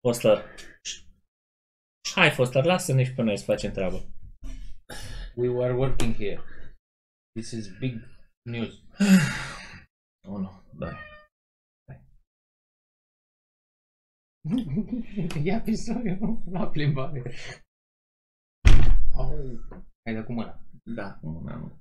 Foster. Hai, Foster, lasă-ne și pe noi să facem treabă. We were working here. This is big news. Oh, nu, da. Ia pisoriu la plimbare. Hai de cu mâna. Da, cu mâna, nu.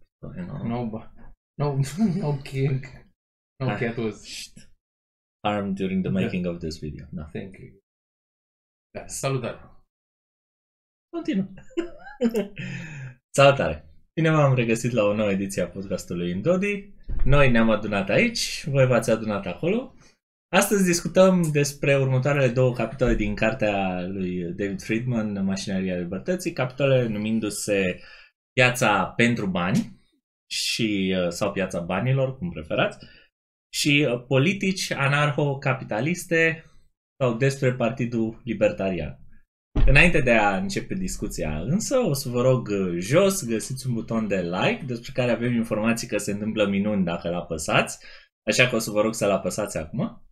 No king. No catus. Armed during the making of this video. Da. Thank you. Da, salutare. Continuă. Salutare. Bine v-am regăsit la o nouă ediție a podcastului Indodi. Noi ne-am adunat aici, voi v-ați adunat acolo. Astăzi discutăm despre următoarele două capitole din cartea lui David Friedman, Mașinăria Libertății, capitole numindu-se Piața pentru bani și, sau Piața banilor, cum preferați, și Politici anarho-capitaliste sau despre Partidul Libertarian. Înainte de a începe discuția însă, o să vă rog jos, găsiți un buton de like, despre care avem informații că se întâmplă minuni dacă îl apăsați, așa că o să vă rog să-l apăsați acum.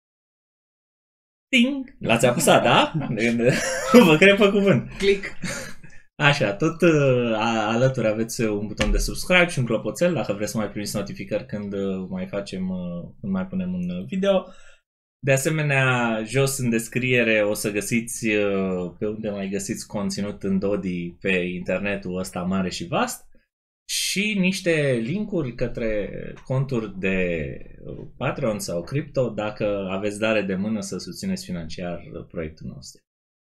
Ting! L-ați apăsat, da? Vă cred pe cuvânt. Click! Așa, tot alături aveți un buton de subscribe și un clopoțel dacă vreți să mai primiți notificări când mai punem un video. De asemenea, jos în descriere o să găsiți pe unde mai găsiți conținut în Dodi pe internetul ăsta mare și vast și niște linkuri către conturi de Patreon sau Crypto dacă aveți dare de mână să susțineți financiar proiectul nostru.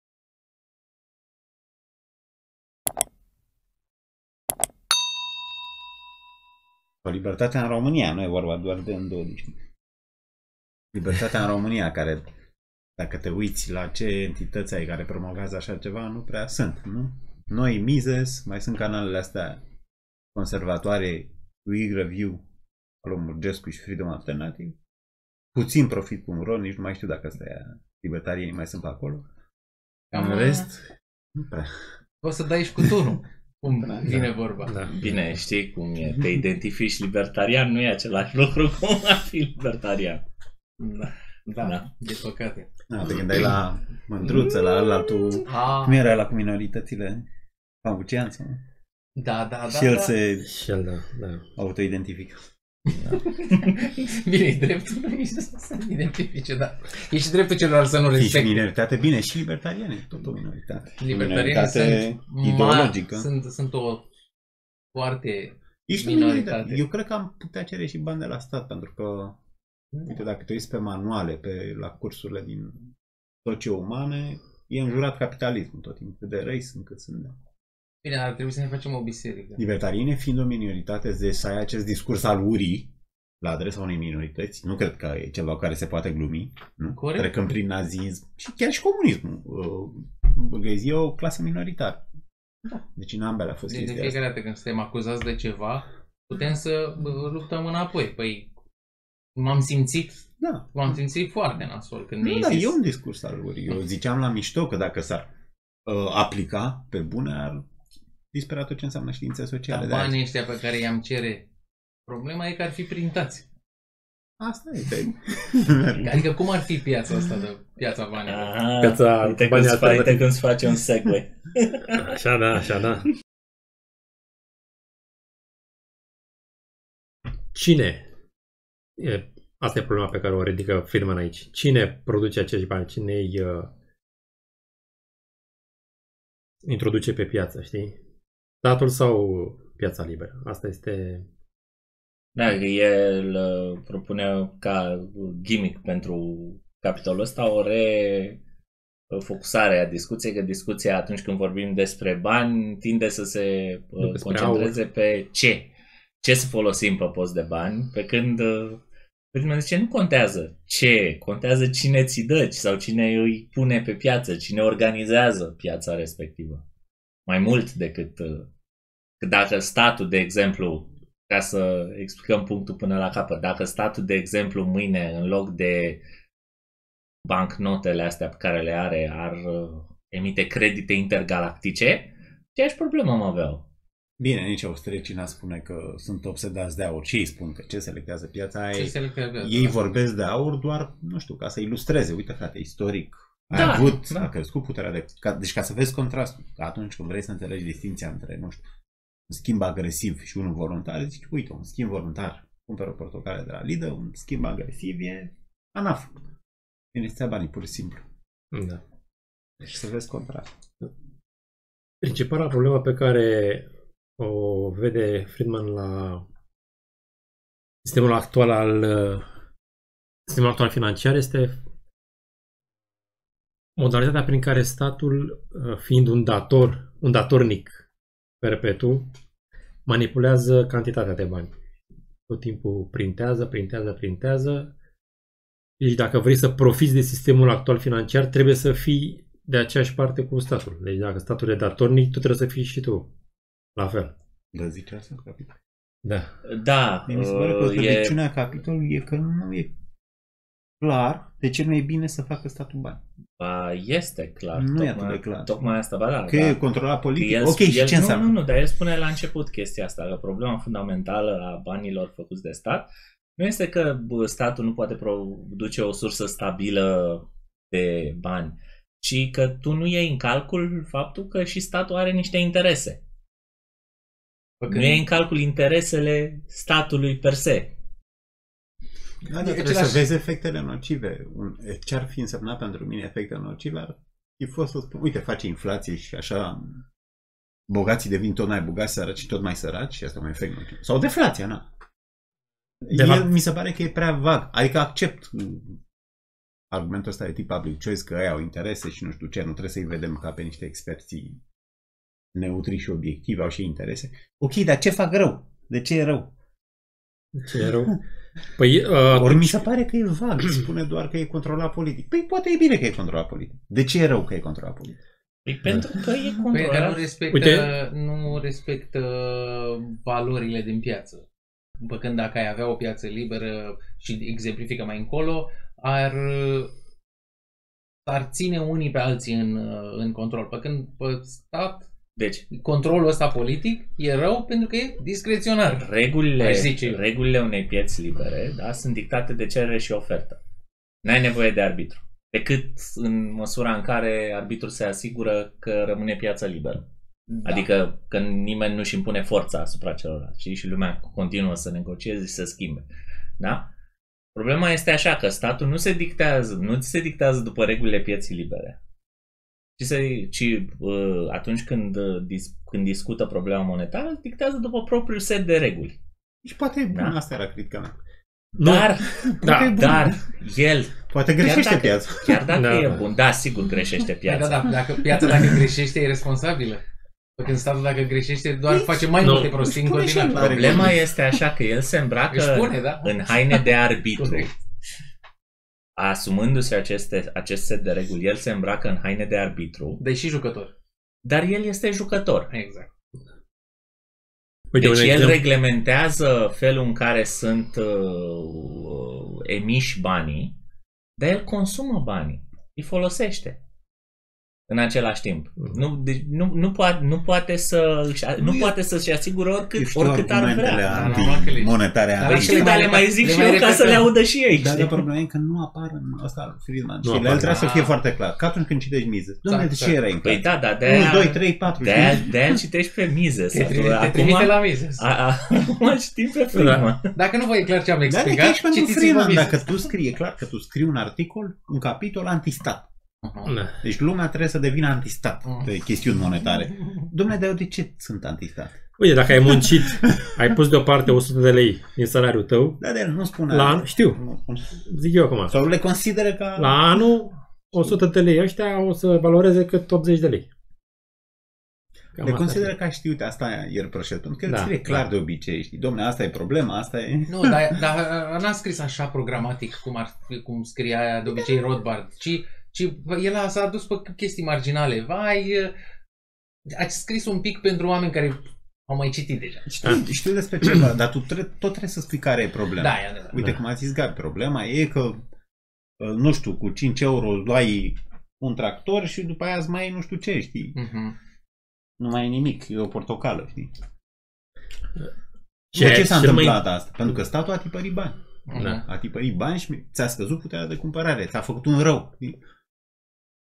Libertatea în România, nu e vorba doar de Indodi. Libertatea în România, care, dacă te uiți la ce entități ai care promovează așa ceva, nu prea sunt, nu? Noi, Mises, mai sunt canalele astea conservatoare, We Review, al lui Murgescu și Freedom Alternative, puțin profit.ro, nici nu mai știu dacă astea libertarieni mai sunt pe acolo. În rest, nu prea. O să dai și cu tunul. Cum vine vorba. Da. Bine, știi cum e, te identifici libertarian, nu e același lucru cum a fi libertarian. Da, de păcate. Da, te gândeai la Mândruță, la altul, cum era la cu minoritățile Pavucean sau? Da. Și el se da. autoidentifică. Da. Bine, e dreptul lui să se identifice, da. E și dreptul celor să nu respecte. Și minoritate, bine, și libertariane, tot o minoritate. Libertariane sunt ideologică. Sunt o foarte minoritate. Eu cred că am putea cere și bani de la stat, pentru că uite, dacă te uiți pe manuale, la cursurile din socio-umane, e înjurat capitalismul tot timpul, cât de răi sunt, cât sunt. Bine, ar trebui să ne facem o biserică. Libertariene fiind o minoritate, deci să ai acest discurs al urii la adresa unei minorități, nu cred că e ceva care se poate glumi, nu? Corect. Trecând prin nazism și chiar și comunismul. Burghezia e o clasă minoritară. Da. Deci în ambele a fost deci de fiecare asta. dată când suntem acuzați de ceva, putem să luptăm înapoi. Păi, m-am simțit foarte nasol când mi-ai zis. E un discurs al urii. Eu ziceam la mișto că dacă s-ar aplica pe bune, ar dispera tot ce înseamnă științe sociale. Dar banii ăștia pe care i-am cere, problema e că ar fi printați. Asta e. Adică cum ar fi piața asta de piața banilor? Piața Uite când se face un segue. Așa da. Cine? Asta e problema pe care o ridică Friedman aici. Cine produce acești bani? Cine îi introduce pe piață, știi? Statul sau piața liberă? Asta este... Da, el propune ca gimmick pentru capitolul ăsta o refocusare a discuției, că discuția atunci când vorbim despre bani tinde să se concentreze pe ce să folosim pe post de bani, pe când Friedman zice, nu contează ce, contează cine ți dă sau cine îi pune pe piață, cine organizează piața respectivă. Mai mult decât dacă statul, de exemplu, ca să explicăm punctul până la capăt, dacă statul, de exemplu, mâine, în loc de bancnotele astea pe care le are, ar emite credite intergalactice, aceeași problemă am avea. Bine, nici austriecii n-ar spune că sunt obsedați de aur. Ce îi spun? Că ce selectează piața? Ei vorbesc de aur doar, nu știu, ca să ilustreze. Uite, frate, istoric, A crescut puterea deci ca să vezi contrastul, atunci când vrei să înțelegi distinția între, nu știu, un schimb agresiv și unul voluntar, zici, uite, un schimb voluntar, cumpără o portocale de la Lidl, un schimb agresiv e ANAF. Bine, îți banii, pur și simplu. Da. Deci să vezi contrastul. Principala problemă pe care o vede Friedman la sistemul actual financiar este modalitatea prin care statul, fiind un datornic perpetu, manipulează cantitatea de bani. Tot timpul printează. Deci dacă vrei să profiți de sistemul actual financiar, trebuie să fii de aceeași parte cu statul. Deci dacă statul e datornic, tu trebuie să fii și tu la fel. Da, zice asta în capitol. Da. Mi se pare că slăbiciunea capitolului e că nu e clar de ce nu e bine să facă statul bani. Este clar. Nu e atât de clar. Tocmai asta, da. Că e controlat politic. Ok, și ce înseamnă? Nu, dar el spune la început chestia asta, că problema fundamentală a banilor făcuți de stat nu este că statul nu poate produce o sursă stabilă de bani, ci că tu nu iei în calcul faptul că și statul are niște interese. Nu iei în calcul interesele statului per se. Da, trebuie să vezi efectele nocive. Ce ar fi însemnat pentru mine efectele nocive? Ar fi fost să spun, uite, face inflație și așa bogații devin tot mai bogați, săraci tot mai săraci și asta e un efect nociv. Sau deflația, na. Mi se pare că e prea vag. Adică accept argumentul ăsta de tip public choice, că ei au interese și nu știu ce, nu trebuie să-i vedem ca pe niște experții neutri și obiectivi, au și interese. Ok, dar ce fac rău? De ce e rău? Ce e rău? Păi, ori mi se pare că e vag, spune doar că e controlat politic. Păi poate e bine că e controlat politic. De ce e rău că e controlat politic? Păi pentru că e controlat. Nu respectă valorile din piață. După când dacă ai avea o piață liberă și exemplifică mai încolo, ar ține unii pe alții în control. Pe când pe stat, deci, controlul ăsta politic e rău pentru că e discreționar. Regulile unei pieți libere, da, sunt dictate de cerere și ofertă. N-ai nevoie de arbitru. Decât în măsura în care arbitrul se asigură că rămâne piața liberă. Da. Adică că nimeni nu-și impune forța asupra celorlalți și lumea continuă să negocieze și să schimbe. Da? Problema este așa, că statul nu se dictează după regulile pieții libere. Ci atunci când discută problema monetară, dictează după propriul set de reguli. Și poate e bun, asta era critica mea. Dar el poate greșește piața. Chiar dacă e bun, da, sigur greșește piața. Dacă piața dacă greșește e responsabilă. Când statul dacă greșește doar face mai multe prostii în continuare. Problema este așa că el se îmbracă în haine de arbitru. Asumându-se acest set de reguli, el se îmbracă în haine de arbitru. Deși jucător. Dar el este jucător. Exact. Deci el reglementează felul în care sunt emiși banii, dar el consumă banii, îi folosește în același timp. Nu poate să-și asigure oricât ar vrea. Monetare. Dar le mai zic și eu ca să le audă și ei. Dar problema e că nu apar în ăsta Friedman. Și el trebuie să fie foarte clar. Că atunci când citești Mises, doamne, de ce erai în Păi da, 1, 2, 3, 4. De-aia citești pe Mises. Te trimite la Mises. Acum citim pe Friedman. Dacă nu vă e clar ce am explicat, citiți-vă Mises. Dacă tu scrii, e clar că tu scrii un articol, un capitol antistat. Deci lumea trebuie să devină antistat pe chestiuni monetare. Dom'le, dar de ce sunt antistat? Uite, dacă ai muncit, ai pus deoparte 100 de lei din salariul tău. Da, de el nu spune. Știu. Zic eu acum. Sau le consideră ca... La anul, 100 de lei ăștia o să valoreze cât 80 de lei. Le consideră ca știi, uite, asta e reproșet, pentru că el scrie clar de obicei, știi, dom'le, asta e problema, asta e... Nu, dar n-a scris așa programatic cum scria aia de obicei Rothbard, ci el s-a dus pe chestii marginale. Ați scris un pic pentru oameni care au mai citit deja. Știu despre ceva, dar tu tot trebuie să spui care e problema. Da. Uite, cum a zis Gabi, problema e că, nu știu, cu 5 euro luai un tractor și după aia îți mai ai nu știu ce, știi? Nu mai e nimic, e o portocală, știi? De ce s-a întâmplat asta? Pentru că statul a tipărit bani. A tipărit bani și ți-a scăzut puterea de cumpărare, ți-a făcut un rău.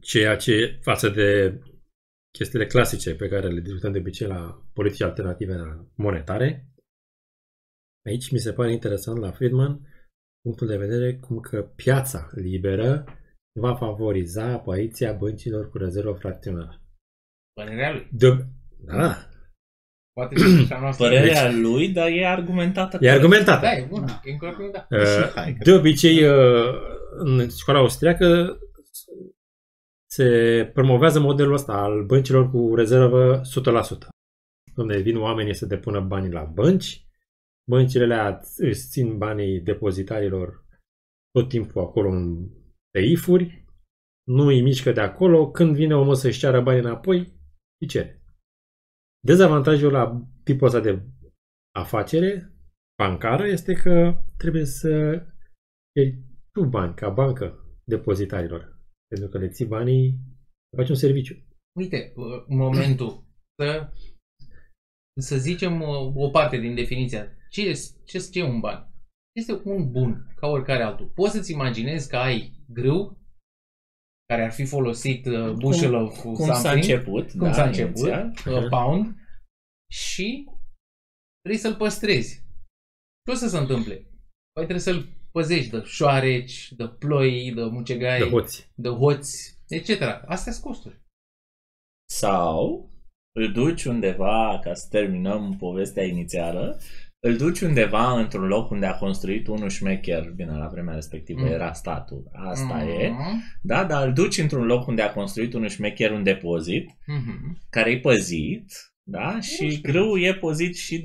ceea ce față de chestiile clasice pe care le discutăm de obicei la politici alternative monetare, aici mi se pare interesant la Friedman punctul de vedere cum că piața liberă va favoriza apariția băncilor cu rezervă fracționară. Părerea lui. Da. Poate fi a noastră. Părerea lui, dar e argumentată. E argumentată. Da, e bună. E încă argumentat. De obicei, în școala austriacă se promovează modelul ăsta al băncilor cu rezervă 100%. Unde vin oamenii să depună banii la bănci, băncile alea își țin banii depozitarilor tot timpul acolo în teifuri, nu îi mișcă de acolo, când vine omul să-și ceară banii înapoi, îi cere. Dezavantajul la tipul ăsta de afacere bancară este că trebuie să iei tu bani ca bancă depozitarilor. Pentru că le ții banii, faci un serviciu. Uite, în momentul să zicem o parte din definiția. Ce e un ban? Este un bun, ca oricare altul. Poți să-ți imaginezi că ai grâu care ar fi folosit bushel of cum something. s-a început. Cum s-a început. Inițial. Pound. Și trebuie să-l păstrezi. Ce o să se întâmple? Păi trebuie să-l păzești de șoareci, de ploi, de mucegai, de hoți, etc. Astea sunt costuri. Sau îl duci undeva, ca să terminăm povestea inițială, îl duci undeva într-un loc unde a construit unul șmecher, bine, la vremea respectivă era statul, asta e, da, dar îl duci într-un loc unde a construit unul șmecher un depozit, care e păzit, da, și grâul e păzit și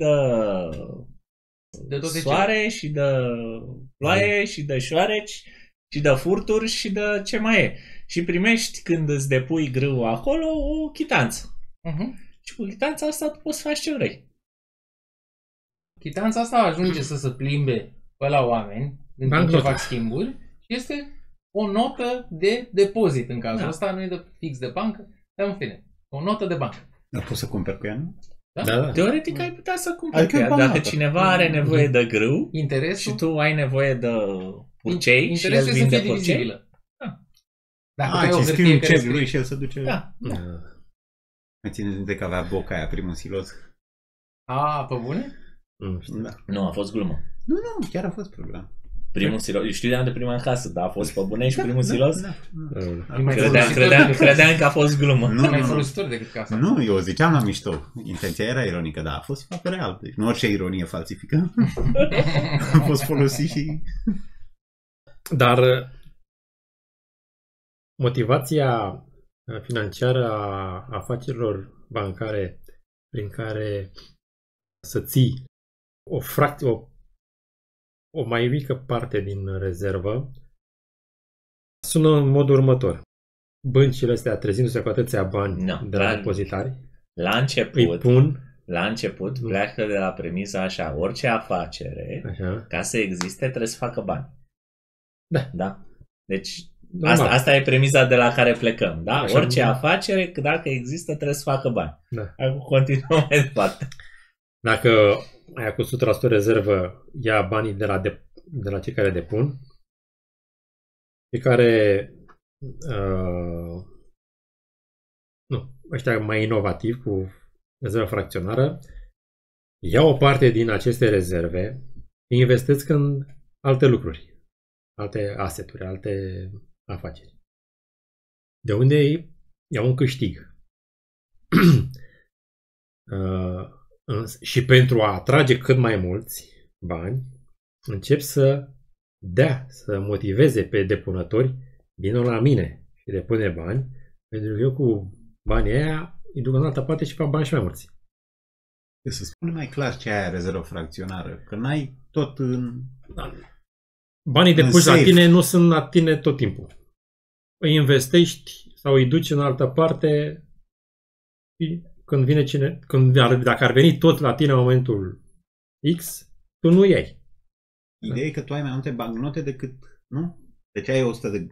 de soare, și de ploaie, și de șoareci, și de furturi, și de ce mai e. Și primești, când îți depui grâul acolo, o chitanță. Și cu chitanța asta tu poți să faci ce vrei. Chitanța asta ajunge să se plimbe pe la oameni în timp ce fac schimburi și este o notă de depozit în cazul ăsta, nu e de fix de bancă, dar în fine, o notă de bancă. Dar poți să cumperi cu ea, nu? Da? Teoretic ai putea să cumperi cu ea. Dacă cineva are nevoie de grâu și tu ai nevoie de purcei și el vinde purcei. Dacă scrii un cec lui și el se duce... Da. Mai țineți minte că avea boca aia, primul silos? Pe bune? Nu, a fost glumă. Nu, chiar a fost program. Primul silos, eu știu de an de prima în casă, dar a fost pe bune și primul silos? Da. Credeam că a fost glumă. Nu mai folositor decât casa. Nu, eu ziceam la mișto. Intenția era ironică, dar a fost foarte real. Deci nu orice ironie falsifică. A fost folosit și... Dar motivația financiară a afacerilor bancare prin care să ții o mai mică parte din rezervă sună în modul următor. Băncile astea, trezindu-se cu atâția bani de la depozitari, la început pleacă de la premisa așa, orice afacere, ca să existe, trebuie să facă bani. Da? Deci asta e premisa de la care plecăm, da? Așa, orice afacere, dacă există, trebuie să facă bani. Da. Continuăm mai departe. Dacă aia cu 100% rezervă ia banii de la cei care depun, cei care ăștia mai inovativi cu rezervă fracționară iau o parte din aceste rezerve, investesc în alte lucruri, alte asset-uri, alte afaceri. De unde iau un câștig. Și pentru a atrage cât mai mulți bani, încep să motiveze pe depunători, vină la mine și depune bani, pentru că eu cu banii aia îi duc în altă parte și fac bani și mai mulți. Să spune mai clar ce aia rezervă fracționară, că n-ai tot în... Banii depuși la tine nu sunt la tine tot timpul. Îi investești sau îi duci în altă parte și când vine dacă ar veni tot la tine în momentul X, tu nu iei. Ideea e că tu ai mai multe bancnote decât, nu? Deci ai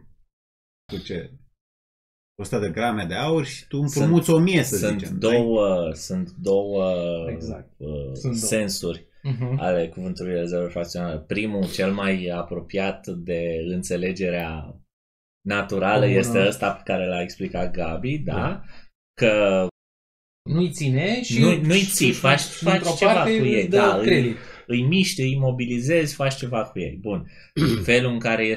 100 de grame de aur și tu împrumuți 1000, să zicem. Sunt două sensuri ale cuvântului rezervă fracționară. Primul, cel mai apropiat de înțelegerea naturală comună. este ăsta pe care l-a explicat Gabi, da? Că Nu-i ține și nu-i ții, faci dintr-o ceva parte cu ei, îți dă da, credit. îi miști, îi imobilizezi, faci ceva cu ei. Bun. Felul în care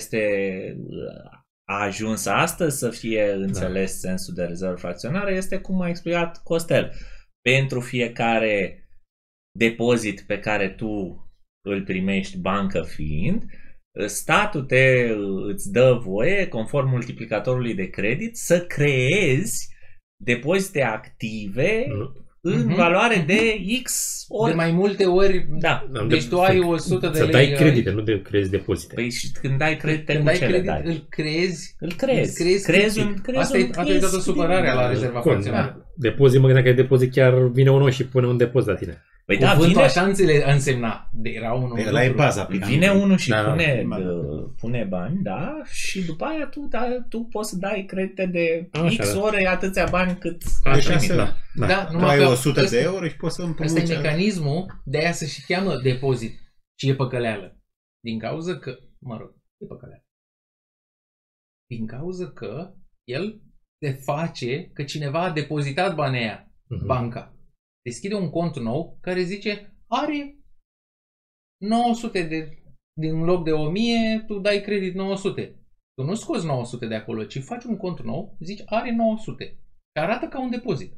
a ajuns astăzi să fie înțeles sensul de rezervă fracționară este cum a explicat Costel. Pentru fiecare depozit pe care tu îl primești, bancă fiind, statul îți dă voie, conform multiplicatorului de credit, să creezi depozite active în valoare de X ori. De mai multe ori, Da. deci tu ai 100 de să lei. dai credite, nu de crezi depozite. Păi și când dai credite, Când cu dai ce le credit, dai? Îl creezi. Îl crezi. Crezi asta e toată supărarea la rezerva fracționară. Depozit, mă gândeam că depozit chiar vine unul și pune un depozit la tine. Păi da, Cuvântul vine, așa însemna. Era unul. Păi ăla e baza. vine unul și Da, pune bani, da, și după aia tu poți să dai credite de Așa, X da. ori atâția bani cât ai Așa primit. se da. Da, Tu numai ai că 100 ăsta- de euro și poți să Asta e împrumuți. mecanismul, de aia se și cheamă depozit și e păcăleală. Din cauza că, mă rog, e păcăleală. Din cauza că el se face că cineva a depozitat banii aia, banca. Deschide un cont nou care zice, are 900 din loc de 1000, tu dai credit 900. Tu nu scoți 900 de acolo, ci faci un cont nou, zici, are 900. Și arată ca un depozit.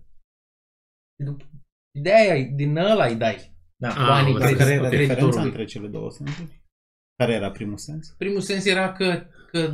De aia, din ăla îi dai Da. banii Dar Dar care era creditorului. diferența între cele două sensuri? Care era primul sens? Primul sens era că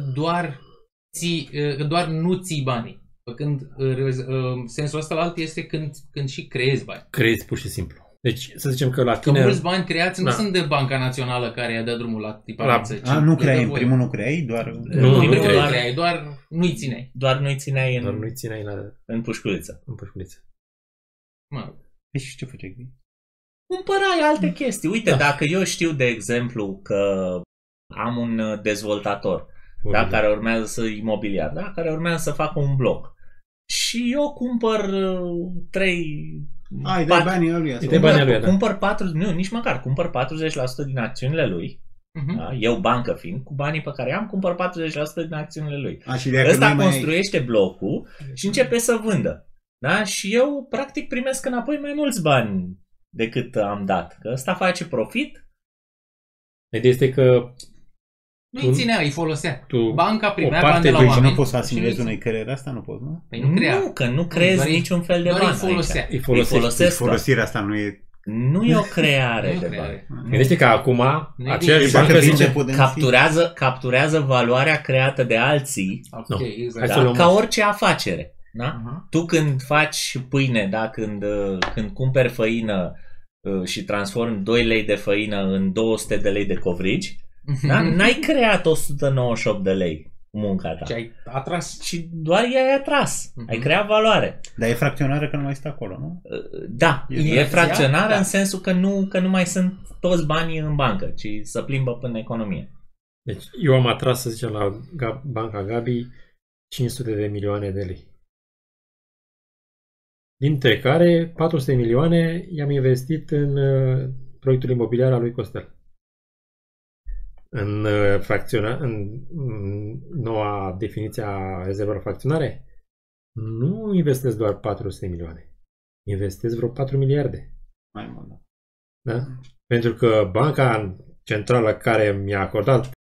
doar nu ții banii. Când sensul ăsta la alt este când și creezi bani. Crezi pur și simplu. Deci să zicem că la Că tine... mulți bani creați nu Da. sunt de Banca Națională care i-a dat drumul la tiparență. ci Nu le creai, dă în voie. primul nu creai, doar... Nu, Nu, în primul creai. nu creai, doar nu-i țineai. Doar nu-i țineai Doar nu-i țineai în pușculiță. în pușculiță. Mă, Deci ce făceai? Cumpărai alte chestii. Uite, dacă eu știu, de exemplu, că am un dezvoltator care urmează să imobiliar, da? Care urmează să facă un bloc. Și eu cumpăr 3... Ai, dai banii lui. Îi dai banii lui, da. Cumpăr 40, nu, nici măcar, cumpăr 40% din acțiunile lui. Da? Eu, bancă fiind, cu banii pe care am, cumpăr 40% din acțiunile lui. Și de Ăsta construiește blocul și începe să vândă. Da? Și eu, practic, primesc înapoi mai mulți bani decât am dat. Că ăsta face profit. Ideea este că nu-i ținea, îi folosea. tu Banca primea o parte bani de la Deci oameni. nu poți să și asimilezi nu-i unei cărere asta? Nu poți, nu? Păi nu crea. Nu, că nu creezi doar niciun fel de doar bani îi folosea. aici. îi folosești. folosesc doar. Folosirea asta nu e... Nu e o creare Nu e o de creare. bani. Gândește că acum e aceeași bine. bancă Dacă zice... vinde potențial. Capturează valoarea creată de alții, Ok, Nu. exact. Hai să da? luăm Ca așa. orice afacere. Da? Tu când faci pâine, da? când cumperi făină și transformi 2 lei de făină în 200 de lei de covrigi, da? N-ai creat 198 de lei cu munca ta. Și ai atras. Și doar i-ai atras. Ai creat valoare. Dar e fracționară că nu mai stă acolo, nu? Da, e fracționară, fracționară da. în sensul că nu mai sunt toți banii în bancă, ci să plimbă până în economie. Deci eu am atras, să zicem, la Banca Gabi 500 de milioane de lei. Dintre care 400 milioane i-am investit în proiectul imobiliar al lui Costel. În noua definiție a rezervelor fracționare, nu investesc doar 400 milioane. Investesc vreo 4 miliarde. Mai mult, da. Da? Pentru că banca centrală care mi-a acordat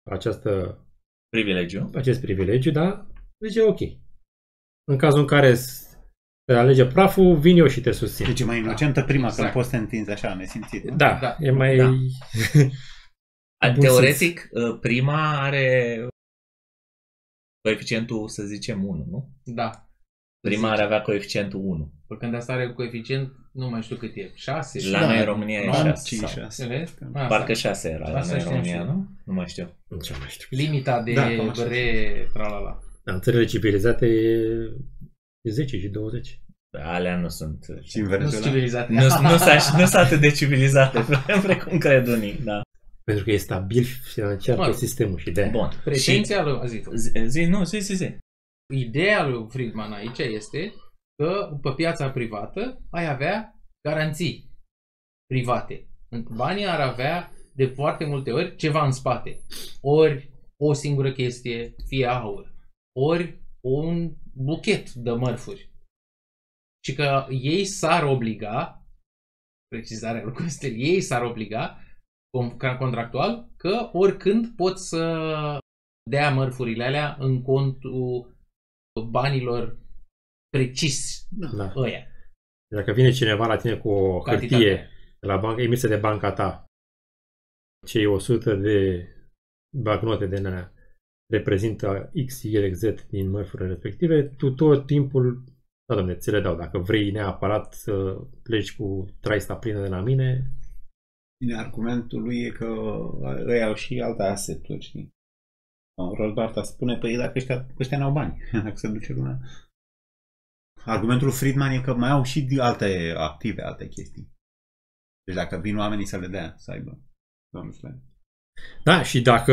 acest privilegiu, da, zice ok. În cazul în care se alege praful, vin eu și te susțin. Deci e mai inocentă prima, exact. că poți să te întinzi așa, nesimțit. Nu? Da, Da. e mai... Da. Bun Teoretic, prima are coeficientul, să zicem, 1, nu? Da. Prima ar avea coeficientul 1. Pe când asta are coeficient, nu mai știu cât e, 6? La noi în România e 6. 5-6. Vezi? Parcă 6 era la Asta noi în știam România, și nu? Nu mai știu. Ce mai știu. Limita de Da, cam așa. tralala. În țările civilizate e 10 și 20. Alea nu sunt... Și în Nu sunt Venezuela? civilizate. Nu sunt atât de civilizate, precum cred unii. Da. Pentru că e stabil financiar Mă tot rog. sistemul și de Bun. Pretenția lui, Zi. Ideea lui Friedman aici este că pe piața privată ai avea garanții private. Banii ar avea de foarte multe ori ceva în spate. Ori o singură chestie, fie aur, ori un buchet de mărfuri. Și că ei s-ar obliga, precizarea lucrurilor este, ei s-ar obliga, contractual, că oricând pot să dea mărfurile alea în contul banilor precis ăia. Dacă vine cineva la tine cu o Cantitatea. hârtie de la bancă, emisă de banca ta, cei 100 de bancnote de alea reprezintă X, Y, Z din mărfurile respective, tu tot timpul, da, dom'le, ți le dau. Dacă vrei neapărat să pleci cu traista plină de la mine. Bine, argumentul lui e că ei au și alte aseturi, știi? Rothbard spune, păi dacă ăștia n-au bani, dacă se duce lumea. Argumentul lui Friedman e că mai au și alte active, alte chestii. Deci dacă vin oamenii să le dea, să aibă. Da, și dacă...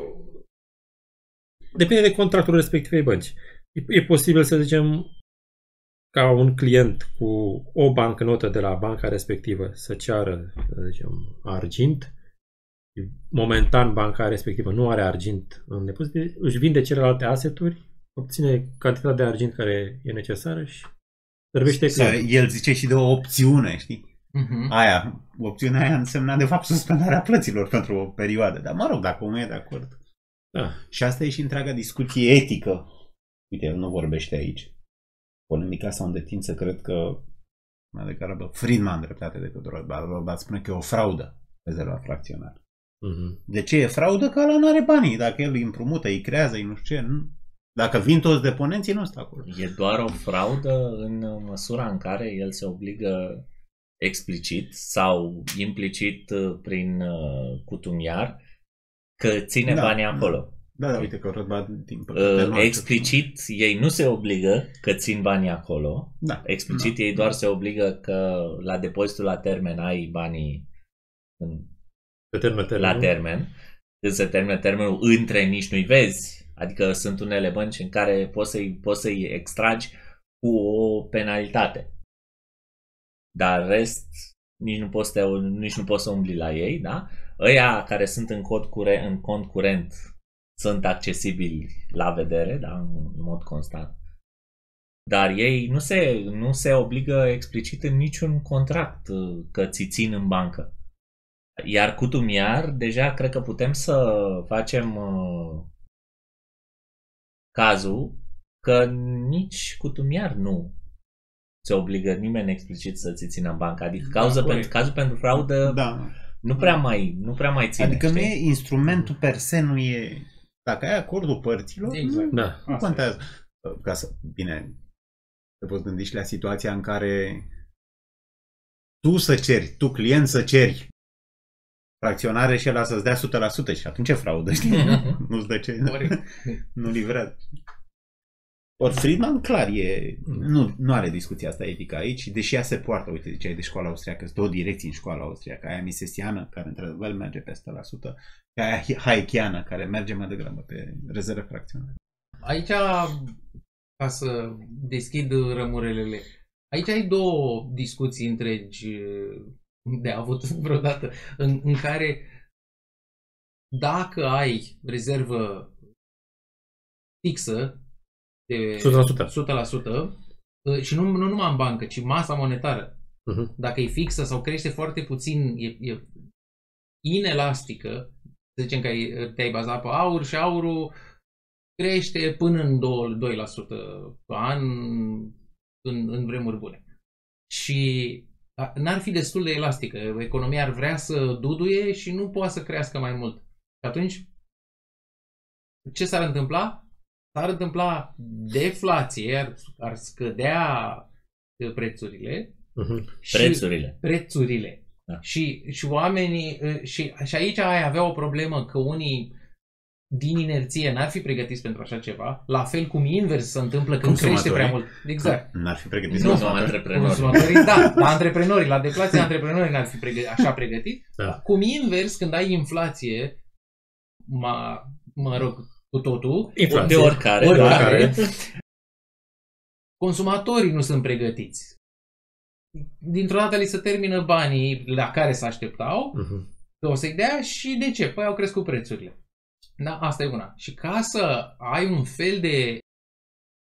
Depinde de contractul respectivei bănci. E posibil să zicem ca un client cu o bancnotă de la banca respectivă să ceară, să zicem, argint. Momentan banca respectivă nu are argint în depozit, își vinde celelalte aseturi, obține cantitatea de argint care e necesară și servește clientul. El zice și de o opțiune, știi? Opțiunea aia însemna de fapt suspendarea plăților pentru o perioadă. Dar mă rog, dacă omul e de acord. Da. Și asta e și întreaga discuție etică. Uite, el nu vorbește aici. Polemica s-a îndetins să cred că mai degrabă Friedman dreptate decât Rothbard spune că e o fraudă rezerva fracționară. De ce e fraudă? Că ăla nu are banii. Dacă el îi împrumută, îi creează, îi nu știu ce. Nu. Dacă vin toți deponenții, nu stă acolo. E doar o fraudă în măsura în care el se obligă explicit sau implicit prin cutumiar că ține banii acolo. Da, uite că Rothbard explicit ei nu se obligă că țin banii acolo. Da. Explicit ei doar se obligă că la depozitul la termen ai banii la termen. Când se termină termenul, între nici nu-i vezi. Adică sunt unele bănci în care poți să-i extragi cu o penalitate. Dar rest nici nu poți să umbli la ei, da? Ăia care sunt în cont curent sunt accesibili la vedere, da? În mod constant. Dar ei nu se obligă explicit în niciun contract că ți țin în bancă. Iar cutumiar, deja cred că putem să facem cazul că nici cutumiar nu se obligă nimeni explicit să ți țină în bancă. Adică cazul pentru fraudă nu prea mai ține. Adică nu e instrumentul per se, nu e... Dacă ai acordul părților, nu contează. Bine, te poți gândi și la situația în care tu client să ceri fracționare și ăla să-ți dea 100% și atunci e fraudă, știi? Nu-ți dă ce... Nu livrează. Ori Friedman, clar, nu are discuția asta etică aici, deși ea se poartă, uite, ziceai de școala austriacă, sunt două direcții în școala austriacă, aia misesiană, care într-adevăr merge pe 100%, și aia haekiană, care merge mai degrabă pe rezervă fracționare. Aici, ca să deschid rămurelele, aici ai două discuții întregi de avut vreodată, în care dacă ai rezervă fixă de 100% și nu numai în bancă, ci masa monetară, dacă e fixă sau crește foarte puțin, e inelastică, să zicem că te-ai bazat pe aur și aurul crește până în 2% pe an în vremuri bune. Și n-ar fi destul de elastică. Economia ar vrea să duduie și nu poate să crească mai mult. Și atunci, ce s-ar întâmpla? S-ar întâmpla deflație, ar scădea prețurile. Prețurile. Da. Și oamenii... Și aici ai avea o problemă că unii din inerție n-ar fi pregătiți pentru așa ceva, la fel cum invers se întâmplă când crește prea mult. Exact. N-ar fi pregătiți. Antreprenorii. Da, antreprenorii. La deflație antreprenorii n-ar fi așa pregătiți. Da. Cum invers, când ai inflație, mă rog, cu totul, de oricare. Consumatorii nu sunt pregătiți. Dintr-o dată li se termină banii la care se așteptau, că o să-i dea și de ce? Păi au crescut prețurile. Da, asta e una. Și ca să ai un fel de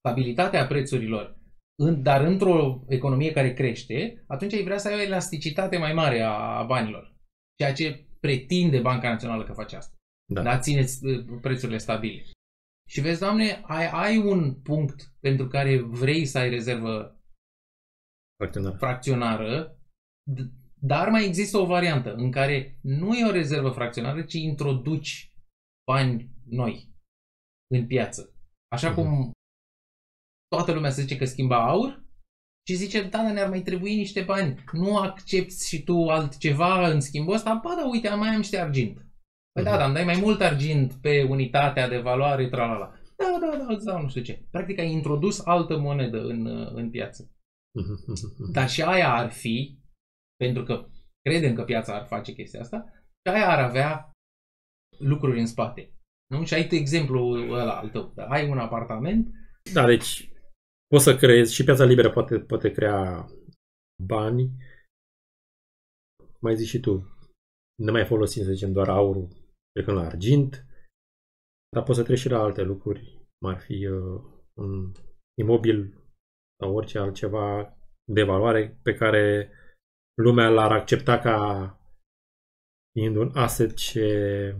stabilitatea prețurilor, dar într-o economie care crește, atunci ai vrea să ai o elasticitate mai mare a banilor. Ceea ce pretinde Banca Națională că face asta. Da, țineți prețurile stabile. Și vezi, Doamne, ai un punct pentru care vrei să ai rezervă fracționară, dar mai există o variantă în care nu e o rezervă fracționară, ci introduci bani noi în piață. Așa cum toată lumea se zice că schimba aur și zice, da, dar ne-ar mai trebui niște bani. Nu accepti și tu altceva în schimbul ăsta? Ba da, uite, mai am niște argint. Păi da, dar îmi dai mai mult argint pe unitatea de valoare, tralala. Da, îți dau nu știu ce. Practic ai introdus altă monedă în piață. Dar și aia ar fi, pentru că credem că piața ar face chestia asta, și aia ar avea lucruri în spate. Nu? Și ai exemplul ăla al tău. Ai un apartament. Da, deci poți să creezi și piața liberă poate crea bani. Mai zici și tu, nu mai folosim, să zicem, doar aurul plecând la argint, dar poți să treci și la alte lucruri, cum ar fi un imobil sau orice altceva de valoare pe care lumea l-ar accepta ca fiind un asset ce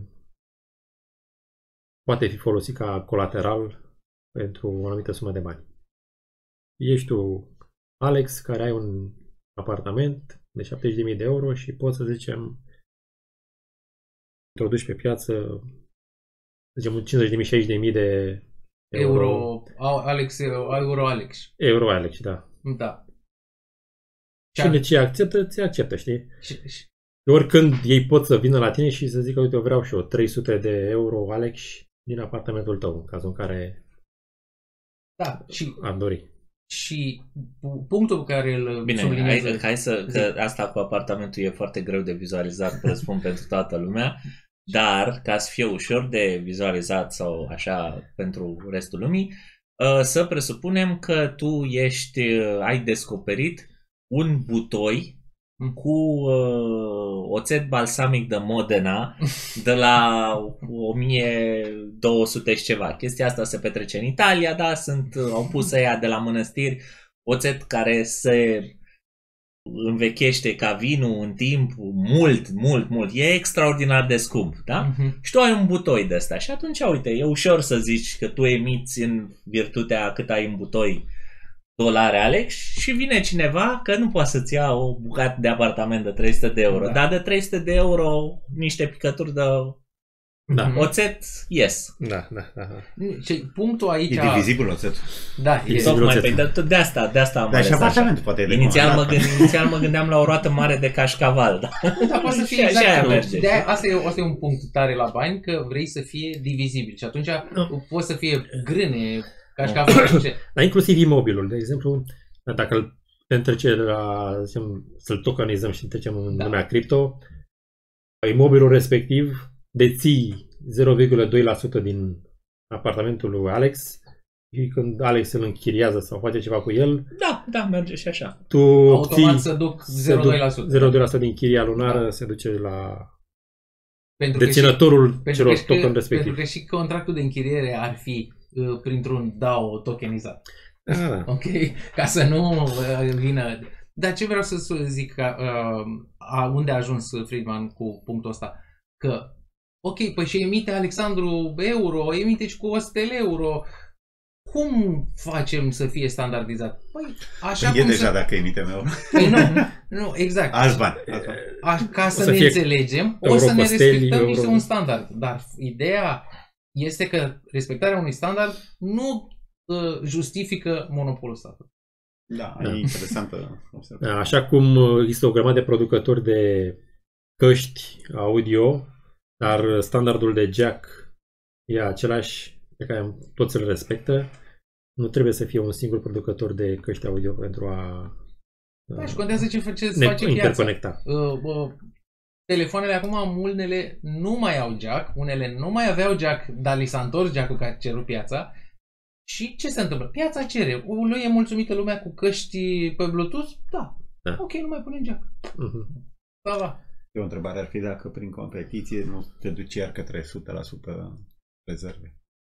poate fi folosit ca colateral pentru o anumită sumă de bani. Ești tu, Alex, care ai un apartament de 70.000 de euro și poți, să zicem, introduci pe piață, să zicem, 50.000, 60.000 de euro. Euro Alex, da. Da. Cine ce acceptă, ți acceptă, știi? Oricând ei pot să vină la tine și să zică, uite, eu vreau și eu 300 de euro Alex din apartamentul tău, în cazul în care ar dori. Și punctul pe care îl subliniez... Hai că asta cu apartamentul e foarte greu de vizualizat, presupun, pentru toată lumea, dar ca să fie ușor de vizualizat sau așa pentru restul lumii, să presupunem că tu ai descoperit un butoi cu oțet balsamic de Modena de la 1200 și ceva. Chestia asta se petrece în Italia, da, au pus ăia de la mănăstiri, oțet care se învechește ca vinul în timp mult. E extraordinar de scump, da? Și tu ai un butoi de ăsta și atunci, uite, e ușor să zici că tu emiți în virtutea cât ai în butoi dolari, Alex, și vine cineva că nu poate să-ți ia o bucată de apartament de 300 de euro, dar de 300 de euro niște picături de oțet, yes. Da. Și punctul aici... E divizibil oțetul. Da, de asta am ales și apartamentul poate de inițial mă gândeam la o roată mare de cașcaval, da. Da, poate să fie exact. Asta e un punct tare la bani, că vrei să fie divizibil și atunci poți să fie grâne, cașcaval. Dar inclusiv imobilul, de exemplu, dacă te trece să-l tokenizăm și trecem în lumea cripto, imobilul respectiv deții 0,2% din apartamentul lui Alex și când Alex îl închiriază sau face ceva cu el, da, merge și așa. Tu automat să duc 0,2% din chiria lunară se duce la deținătorul celor token respectiv. Pentru că și contractul de închiriere ar fi printr-un DAO tokenizat. Ok? Ca să nu vină... Dar ce vreau să zic, unde a ajuns Friedman cu punctul ăsta? Că, ok, păi și emite Alexandru euro, emite și cu 100 euro. Cum facem să fie standardizat? Păi, așa cum deja dacă emitem euro. Păi nu, exact. Alți bani. Ca să ne înțelegem, o să ne respectăm niște un standard. Dar ideea este că respectarea unui standard nu justifică monopolul statului. Da, e interesantă observație. Așa cum există o grămadă de producători de căști audio, dar standardul de jack e același pe care toți îl respectă, nu trebuie să fie un singur producător de căști audio pentru a și contează ce face interconecta. Telefoanele acum, unele nu mai au jack, unele nu mai aveau jack, dar li s-a întors jack-ul care cerut piața. Și ce se întâmplă? Piața cere. Lui e mulțumită lumea cu căști pe Bluetooth? Da. Ok, nu mai punem jack. Da. O întrebare ar fi dacă prin competiție nu te duci iar către 100% rezerve.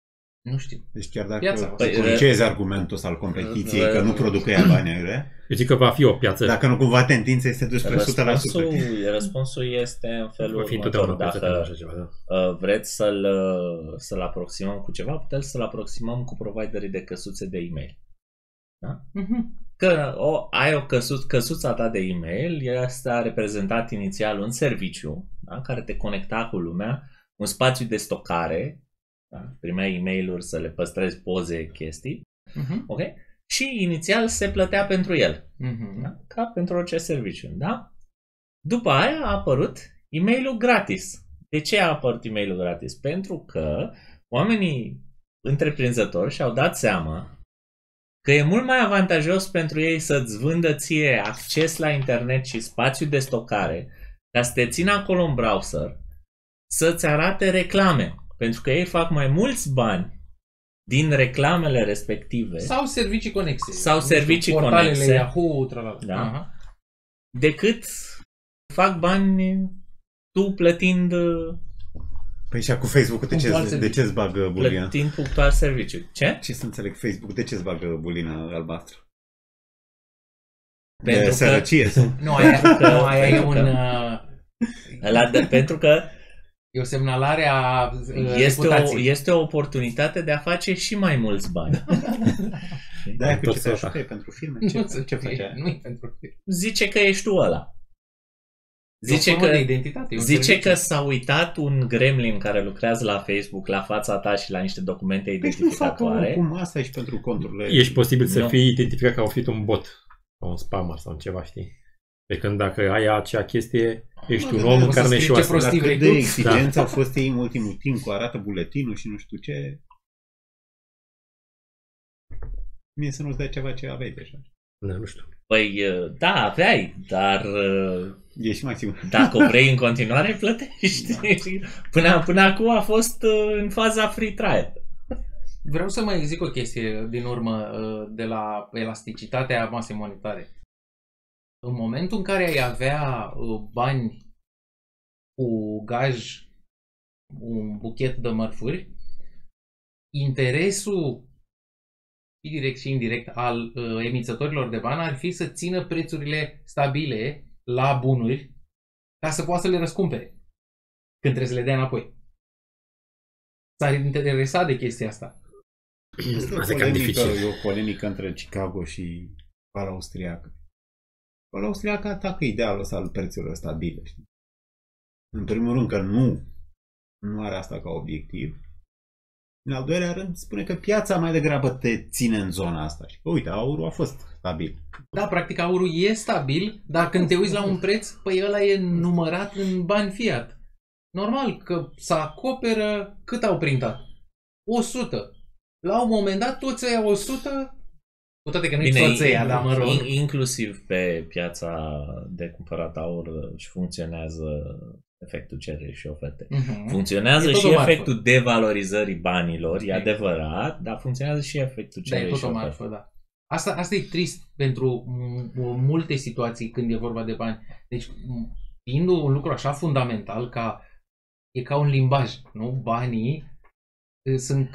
Nu știu. Deci chiar dacă Piața, coricezi argumentul ăsta al competiției, că nu produc ea bani, eu zic că va fi o piață. dacă nu cumva tendința este dus spre 100%. Răspunsul este în felul Va fi următor. întotdeauna o piață pentru Dacă așa ceva, da. vreți să-l aproximăm cu ceva, putem să-l aproximăm cu providerii de căsuțe de e-mail. Da? Că ai o căsuța ta de e-mail, asta a reprezentat inițial un serviciu, da? Care te conecta cu lumea, un spațiu de stocare, da? Primeai e-mail-uri să le păstrezi poze, chestii, ok? Și inițial se plătea pentru el, da? Ca pentru orice serviciu, da? După aia a apărut e-mailul gratis. De ce a apărut e-mailul gratis? Pentru că oamenii întreprinzători și-au dat seama că e mult mai avantajos pentru ei să-ți vândă ție acces la internet și spațiu de stocare, ca să te țină acolo în browser, să-ți arate reclame. Pentru că ei fac mai mulți bani din reclamele respective. Sau servicii conexe. Sau servicii portalele conexe. Yahoo, tralala. Da. Decât fac bani tu plătind Păi și cu Facebook de ce-ți bagă bulina? plătind punctual serviciu. Ce? Ce să înțeleg Facebook? De ce-ți bagă bulina albastră? Pentru De că- sărăcie? Nu, aia e un... Pentru că E o semnalare a reputației. este o oportunitate de a face și mai mulți bani. Da, cu Tot ce te sota. ajută pentru filme? Ce făcea? nu e pentru film. Zice că ești tu ăla. E o formă de identitate. E un Zice serviciu. că s-a uitat un gremlin care lucrează la Facebook la fața ta și la niște documente Păi nu fac identificatoare. cum asta e și pentru conturile. Ești posibil să Nu. fii identificat că au fi un bot sau un spammer sau ceva, știi? Pe când dacă ai acea chestie, ești un om în o să carne și scrii ce oase. prostii Dacă vrei de tu. exigență au fost ei în ultimul timp cu arată buletinul și nu știu ce. Mie să nu-ți dai ceva ce aveai deja. Da, nu știu. Păi, da, aveai, dar Ești mai sigur. dacă o vrei în continuare, plătești. Până acum a fost în faza free trial. Vreau să mai zic o chestie din urmă de la elasticitatea masei monetare. În momentul în care ai avea bani cu gaj, un buchet de mărfuri, interesul și direct și indirect al emițătorilor de bani ar fi să țină prețurile stabile la bunuri ca să poată să le răscumpere când trebuie să le dea înapoi. S-ar interesa de chestia asta. Asta e cam dificil. E o polemică între Chicago și Vala Austriacă. Vala Austriacă atacă idealul ăsta al prețurilor stabile. Știi? În primul rând că nu are asta ca obiectiv. În al doilea rând spune că piața mai degrabă te ține în zona asta. Și că, uite, aurul a fost stabil. Da, practic aurul e stabil, dar când te uiți la un preț, păi ăla e numărat în bani fiat. Normal că să acoperă cât au printat? 100. La un moment dat toți ăia 100, cu toate că nu-i toți ăia, dar mă rog. Inclusiv pe piața de cumpărat aur și funcționează efectul cerere și oferte. Funcționează E tot și o marfă. efectul devalorizării banilor, e adevărat, dar funcționează și efectul Da, e cerere tot și o oferte. marfă, da. Asta e trist pentru multe situații când e vorba de bani. Deci, fiind un lucru așa fundamental e ca un limbaj, nu? Banii sunt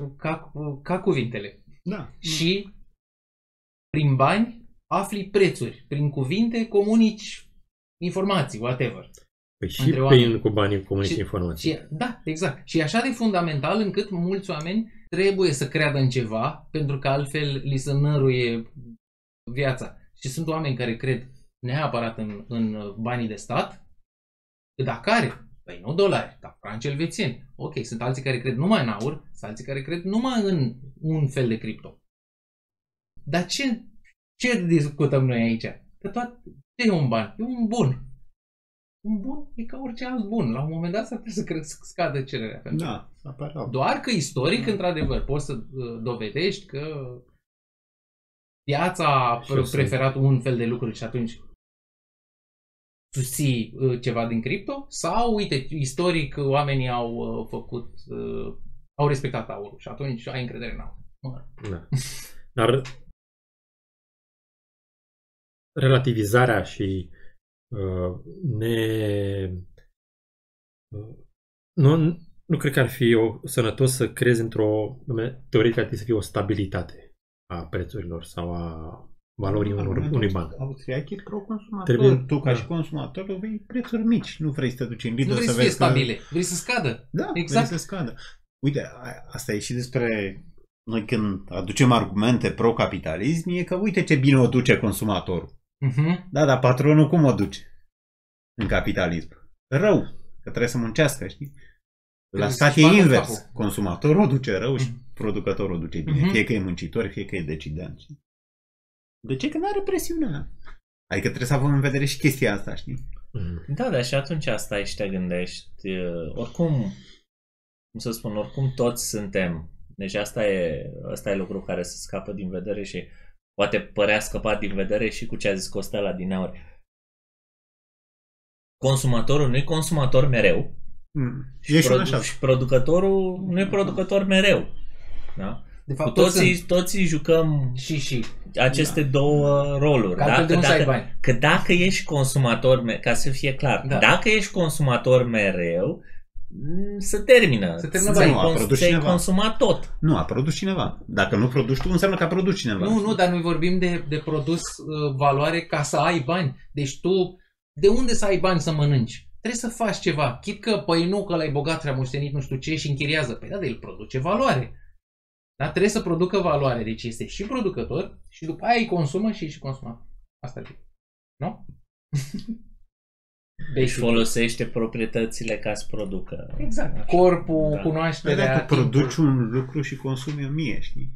ca cuvintele. Da. Și prin bani afli prețuri, prin cuvinte comunici informații, whatever. Păi și Între oameni. prin cu banii comunici Și- informații. Da, exact. Și e așa de fundamental încât mulți oameni trebuie să creadă în ceva, pentru că altfel li se năruie viața. Și sunt oameni care cred neapărat în banii de stat, dar care? Păi nu dolari, dar franci elvețieni. Ok, sunt alții care cred numai în aur, sunt alții care cred numai în un fel de cripto. Dar ce discutăm noi aici? Că ce e un ban? E un bun. Un bun e ca orice alt bun. La un moment dat s-ar putea să scadă cererea. pentru Da, apăreau. doar că istoric, într-adevăr, poți să dovedești că piața a Și eu preferat un fel de lucruri și atunci susții ceva din cripto sau, uite, istoric oamenii au respectat aurul și atunci ai încredere în aur. Da. Dar relativizarea și nu Nu cred că ar fi sănătos să crezi teoretic ar trebui să fie o stabilitate a prețurilor sau a valorii unui ban. Austriachii că consumator. Tu ca și consumator vei prețuri mici. Nu vrei să te duci în Lidl nu vrei să să fie vezi stabile. Vrei să scadă. Da, exact. vrei să scadă. Uite, asta e și despre noi când aducem argumente pro-capitalism, e că uite ce bine o duce consumatorul. Da, dar patronul cum o duce în capitalism? Rău, că trebuie să muncească, știi? La stat e invers. Consumatorul o duce rău și producătorul o duce bine. Fie că e muncitor, fie că e decident. Știi? De ce? Că nu are presiunea. Adică trebuie să avem în vedere și chestia asta, știi? Da, dar și atunci stai și te gândești. Oricum, cum să spun, oricum toți suntem. Deci asta e lucru care se scapă din vedere și poate părea scăpat din vedere și cu ce a zis Costel la dineauri. Consumatorul nu e consumator mereu. Și producătorul nu e producător mereu. Da? De fapt, cu toții jucăm și aceste două roluri. Că dacă ești consumator, ca să fie clar, dacă ești consumator mereu, se termină. Ți-ai consumat tot. Nu, a produs cineva. Dacă nu produci tu, înseamnă că a produs cineva. Nu, dar noi vorbim de produs valoare ca să ai bani. Deci tu, de unde să ai bani să mănânci? Trebuie să faci ceva. Chit că, păi nu, că l-ai bogat, ți-a moștenit nu știu ce și închiriază. Păi da, el produce valoare. Dar trebuie să producă valoare. Deci este și producător și după aia îi consumă și consumator. Asta e. Nu? Deci folosește proprietățile ca să producă. Exact. Așa. Corpul, cunoașterea. Dacă produci un lucru și consumi 1000, știi?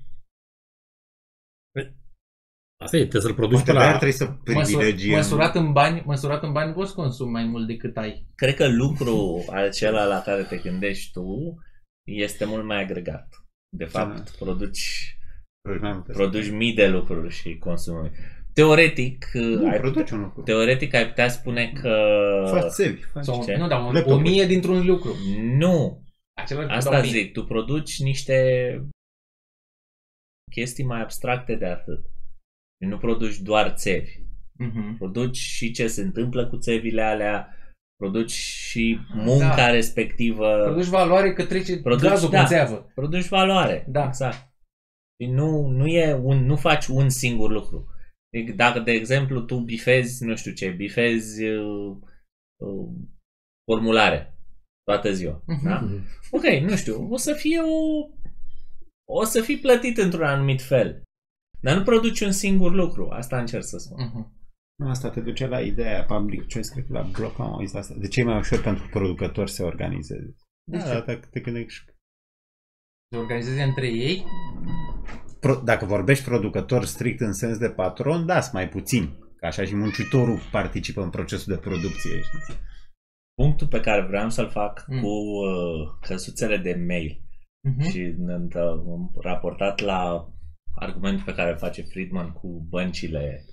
Asta e, trebuie să-l produci pe la... Trebuie să privilegiem. Măsurat în bani nu poți consumi mai mult decât ai. Cred că lucrul acela la care te gândești tu este mult mai agregat. De fapt, produci mii de lucruri și consumi. Teoretic, ai putea spune că... Faci sevi. Nu, dar 1000 dintr-un lucru. Nu. Asta zic, tu produci niște chestii mai abstracte de atât. Nu produci doar țevi. Produci și ce se întâmplă cu țevile alea, produci și munca respectivă. Produci valoare că trece gazul pe țeavă. Produci valoare, exact. Nu faci un singur lucru. Dacă, de exemplu, tu bifezi, nu știu ce, bifezi formulare toată ziua, da? Ok, nu știu, o să fii plătit într-un anumit fel. Dar nu produci un singur lucru. Asta încerc să spun. Asta te duce la ideea public choice, cred că la bloc am auzit asta. De ce e mai ușor pentru producători să se organizeze? Dacă te gândești. Se organizeze între ei? Dacă vorbești producător strict în sens de patron, da, sunt mai puțini. Că așa și muncitorul participă în procesul de producție. Știi? Punctul pe care vreau să-l fac cu căsuțele de mail și am raportat la argumentul pe care îl face Friedman cu băncile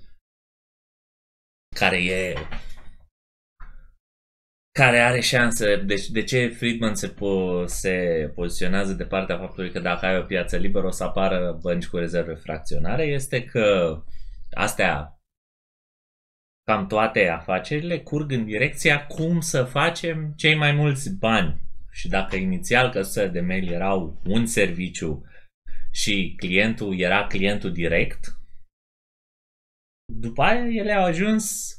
care are șanse. Deci de ce Friedman se poziționează de partea faptului că dacă ai o piață liberă o să apară bănci cu rezerve fracționare, este că astea, cam toate afacerile curg în direcția cum să facem cei mai mulți bani. Și dacă inițial căsuțele de mail erau un serviciu și clientul era clientul direct, după aia ele au ajuns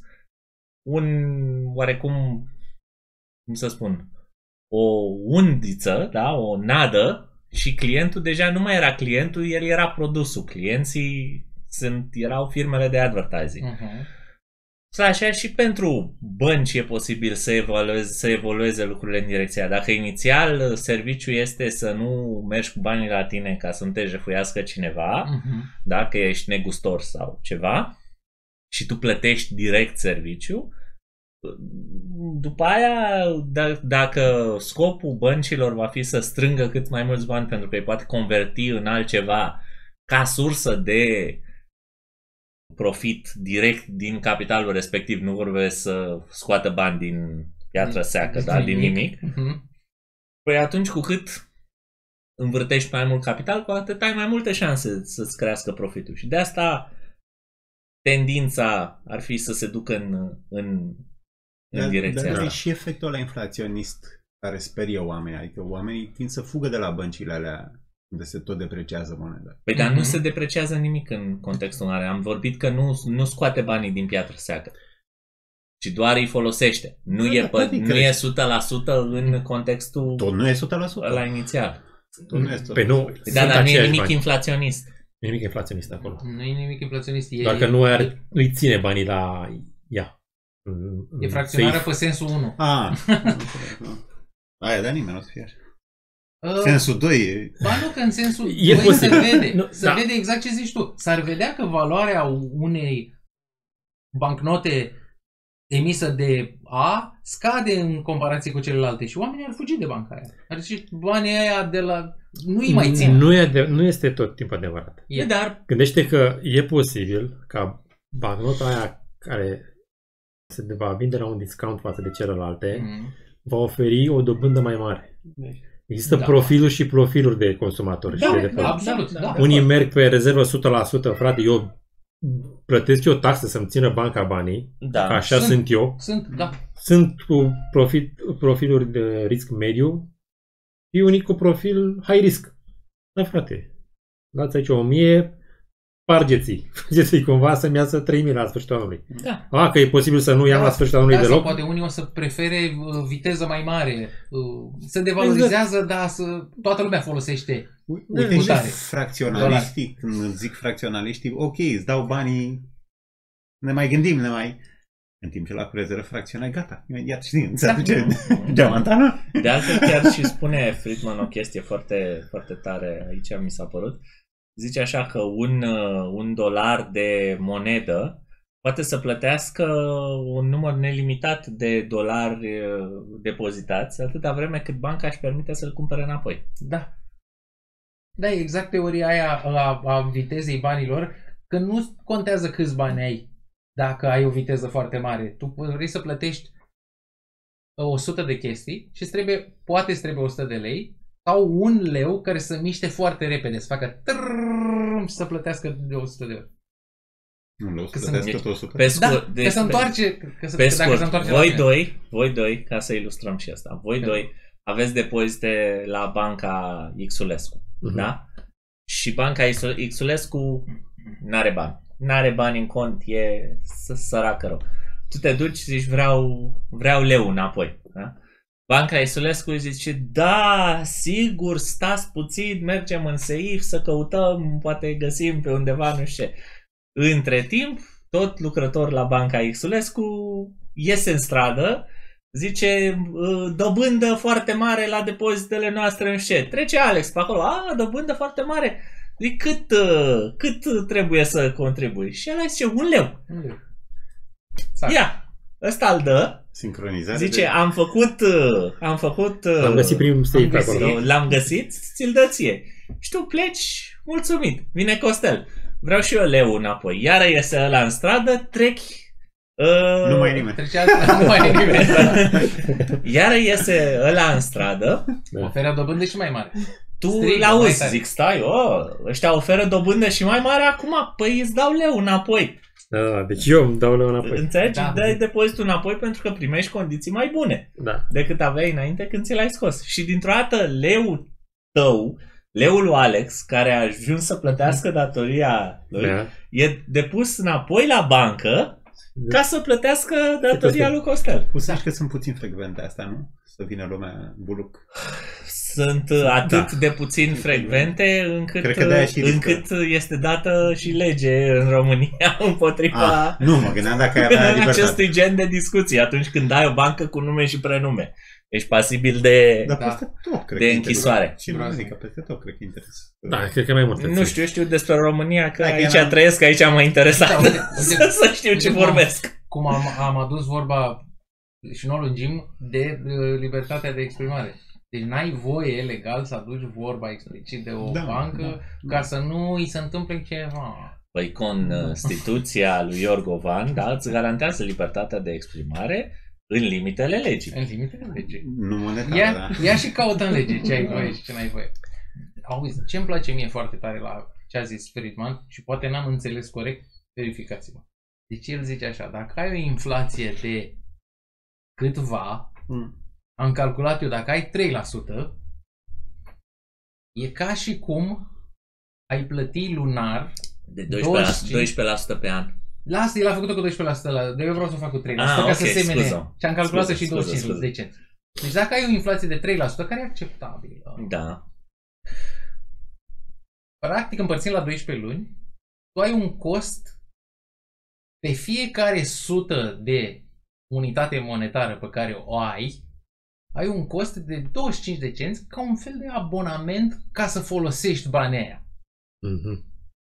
oarecum, cum să spun, o undiță, da? O nadă și clientul deja nu mai era clientul, el era produsul. Clienții erau firmele de advertising. Așa și pentru bănci e posibil să evolueze lucrurile în direcția. Dacă inițial serviciul este să nu mergi cu banii la tine ca să nu te jefuiască cineva, dacă ești negustor sau ceva, și tu plătești direct serviciu, după aia, dacă scopul băncilor va fi să strângă cât mai mulți bani pentru că îi poate converti în altceva ca sursă de profit direct din capitalul respectiv, nu vorbesc să scoată bani din piatră seacă, din nimic, păi atunci cu cât învârtești mai mult capital, cu atât ai mai multe șanse să-ți crească profitul. Și de asta tendința ar fi să se ducă în direcția asta. Dar și efectul ăla inflaționist care sperie oamenii. Adică oamenii tind să fugă de la băncile alea unde se tot depreciază moneda. Păi dar nu se depreciază nimic în contextul în care am vorbit că nu scoate banii din piatră seacă, ci doar îi folosește. Nu e 100% în contextul Tot nu e 100%. ăla inițial. Tot nu e 100%. Pe nu, Dar nu e nimic inflaționist. Nu e nimic inflaționist acolo. Nu e nimic inflaționist. Doar că nu-i ține banii la ea. E fracționarea pe sensul 1. Aia, dar nimeni nu o să fie așa. Sensul 2 Ba nu, că în sensul 2 E posibil. se vede. Nu, Se vede exact ce zici tu. S-ar vedea că valoarea unei bancnote emisă de A scade în comparație cu celelalte și oamenii ar fugi de banca aia. Ar zice, banii aia de la... Nu-i mai țin. Nu este tot timpul adevărat. Dar Gândește că e posibil ca bancnota aia care se va vinde la un discount față de celelalte va oferi o dobândă mai mare. Există profiluri și profiluri de consumatori. Da, și de depozit. Absolut, da. Unii merg pe rezervă 100%, frate, eu plătesc eu taxă să-mi țină banca banii, da. că așa sunt eu. Sunt cu profiluri de risc mediu și unii cu profil high risk. Da, frate, dați aici 1000, spargeți-i cumva să-mi iasă 3000 la sfârșitul anului. Da. Că e posibil să nu iau la sfârșitul anului deloc. Sau poate unii o să prefere viteză mai mare. Se devalorizează, dar toată lumea folosește. Uite, și fracționaliștii, când zic fracționaliștii, ok, îți dau banii, ne mai gândim, în timp ce la cu rezervă fracționai, gata, imediat știi, se aduce geamantana. De altfel chiar și spune Friedman o chestie foarte, foarte tare, aici mi s-a părut. Zice așa că un dolar de monedă poate să plătească un număr nelimitat de dolari depozitați atâta vreme cât banca își permite să-l cumpere înapoi. Da. Da, e exact teoria aia a vitezei banilor, că nu contează câți bani ai dacă ai o viteză foarte mare. Tu vrei să plătești 100 de chestii și poate îți trebuie 100 de lei sau un leu care să miște foarte repede, să facă să plătească de 100 de ori. Nu, leu să plătească tot 100. Pe scurt, că se întoarce. Pe scurt, voi doi, ca să ilustrăm și asta, voi doi aveți depozite la banca Xulescu, da? Și banca Xulescu n-are bani. N-are bani în cont, e săracă rău. Tu te duci și zici, vreau leu înapoi, da? Banca Isulescu zice, da, sigur, stați puțin, mergem în seif să căutăm, poate găsim pe undeva, nu știu ce. Între timp, tot lucrător la Banca Isulescu iese în stradă, zice, dobândă foarte mare la depozitele noastre, nu știu ce. Trece Alex pe acolo, dobândă foarte mare. Zic, cât trebuie să contribui? Și el zice, 1 leu. Ia, ăsta îl dă. Sincronizare. Zice, am făcut... L-am găsit prin state acolo. L-am găsit, ți-l dă ție. Și tu pleci mulțumit. Vine Costel. Vreau și eu leu înapoi. Iară iese ăla în stradă, trec... Nu mai e nimeni. Nu mai e nimeni. Iară iese ăla în stradă. Oferă dobândă și mai mare. Tu l-auzi, zic, stai, ăștia oferă dobândă și mai mare acum, păi îți dau leu înapoi. Da, deci eu îmi dau leu înapoi. Înțelegi? Dai depozitul înapoi pentru că primești condiții mai bune decât aveai înainte când ți l-ai scos. Și dintr-o dată leul tău, leul lui Alex, care a ajuns să plătească datoria lui, e depus înapoi la bancă ca să plătească datoria lui Costel. Pusași că sunt puțin frecvente asta, nu? Să vină lumea buluc. Sunt atât de puțin frecvente încât este dată și lege în România împotriva nu mă gândeam dacă ai avea libertate. Acestui gen de discuții atunci când ai o bancă cu nume și prenume. Ești pasibil de închisoare. Și nu zic că peste tot cred că interesează. Da, cred că mai mult. Nu știu despre România, că aici trăiesc, aici mă interesat să știu ce vorbesc. Cum am adus vorba și nu o lungim de libertatea de exprimare. Deci n-ai voie legal să aduci vorba explicit de o bancă ca să nu îi se întâmple ceva. Păi Constituția lui Iorgovan îți garantează libertatea de exprimare în limitele legii. În limitele legii. Nu monetar, ia și caută în lege ce ai voie și ce n-ai voie. Auzi, ce îmi place mie foarte tare la ce a zis Friedman și poate n-am înțeles corect, verificați-mă. Deci el zice așa, dacă ai o inflație de câtva, am calculat eu, dacă ai 3%, e ca și cum ai plăti lunar De 12%, 12% pe an. Lasă, el a făcut-o cu 12%, de eu vreau să o fac cu 3%, ca ok, să semene. scuză. Și am calculat Scuze, și 25 scuze. de cenți. Deci dacă ai o inflație de 3%, care e acceptabilă, Da. practic împărțind la 12 luni, tu ai un cost pe fiecare 100 de unitate monetară pe care o ai un cost de 25 de cenți ca un fel de abonament ca să folosești banii aia. Mhm.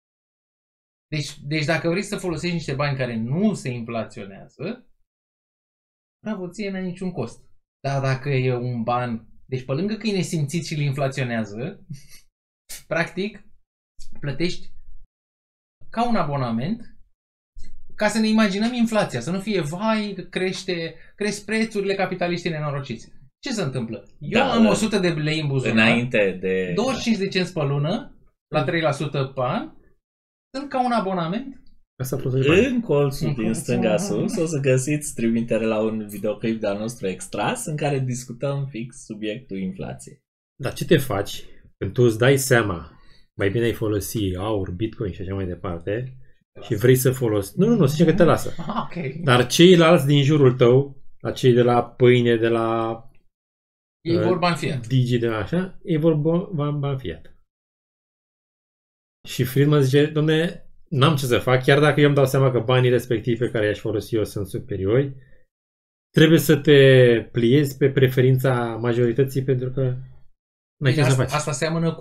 Deci dacă vrei să folosești niște bani care nu se inflaționează, bravo, ție n-ai niciun cost. Dar dacă e un ban, deci pe lângă că e nesimțit și îl inflaționează, practic plătești ca un abonament ca să ne imaginăm inflația, să nu fie vai, cresc prețurile, capitaliștii nenorociți. Ce se întâmplă? Eu am 100 de lei în buzunar, Înainte de... 25 de cenți pe lună, la 3% pe an, sunt ca un abonament. Asta plătești bani. În colțul din stânga sus o să găsiți trimitere la un videoclip de-al nostru extras în care discutăm fix subiectul inflației. Dar ce te faci când tu îți dai seama, mai bine ai folosi aur, bitcoin și așa mai departe, și vrei să folosi... Nu, zice că te lasă. Ok. Dar ceilalți din jurul tău, la cei de la pâine, de la Ei vor bani fiat. Digi, de la așa, ei vor bani fiat. Și Friedman zice, dom'le, n-am ce să fac, chiar dacă eu îmi dau seama că banii respectivi pe care i-aș folosi eu sunt superiori, trebuie să te pliezi pe preferința majorității pentru că n-ai ce să faci. Asta seamănă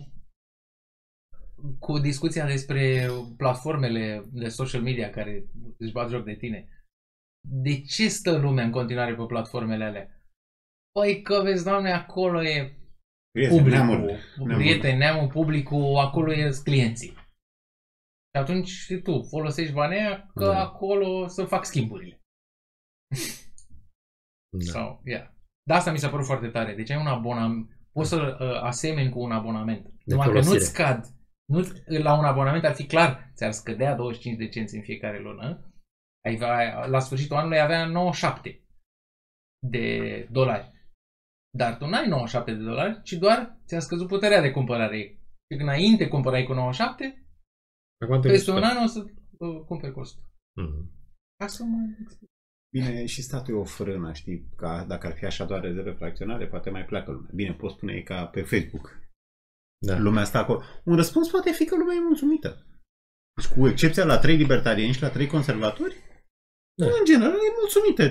cu discuția despre platformele de social media care își bat joc de tine. De ce stă lumea în continuare pe platformele alea? Păi că vezi, Doamne, acolo e publicul, prieteni, neamul, publicul, acolo e clienții. Și atunci și tu folosești banii aia că acolo să fac schimburile. Sau, De asta mi s-a părut foarte tare. Deci ai un abonament, poți să asemeni cu un abonament. Numai că nu-ți scad. La un abonament ar fi clar, ți-ar scădea 25 de cenți în fiecare lună. La sfârșitul anului avea 97 de dolari. Dar tu n-ai 97 de dolari, ci doar ți-a scăzut puterea de cumpărare. Și când înainte cumpărai cu 97, peste un an o să cumperi cu 100. Ca să mă explic. Bine, și statul e o frână, știi, că dacă ar fi așa doar rezerve fracționare, poate mai pleacă lumea. Bine, poți spune ca pe Facebook. Da. Lumea asta acolo. Un răspuns poate fi că lumea e mulțumită. Deci cu excepția la 3 libertarieni și la 3 conservatori, în general e mulțumită.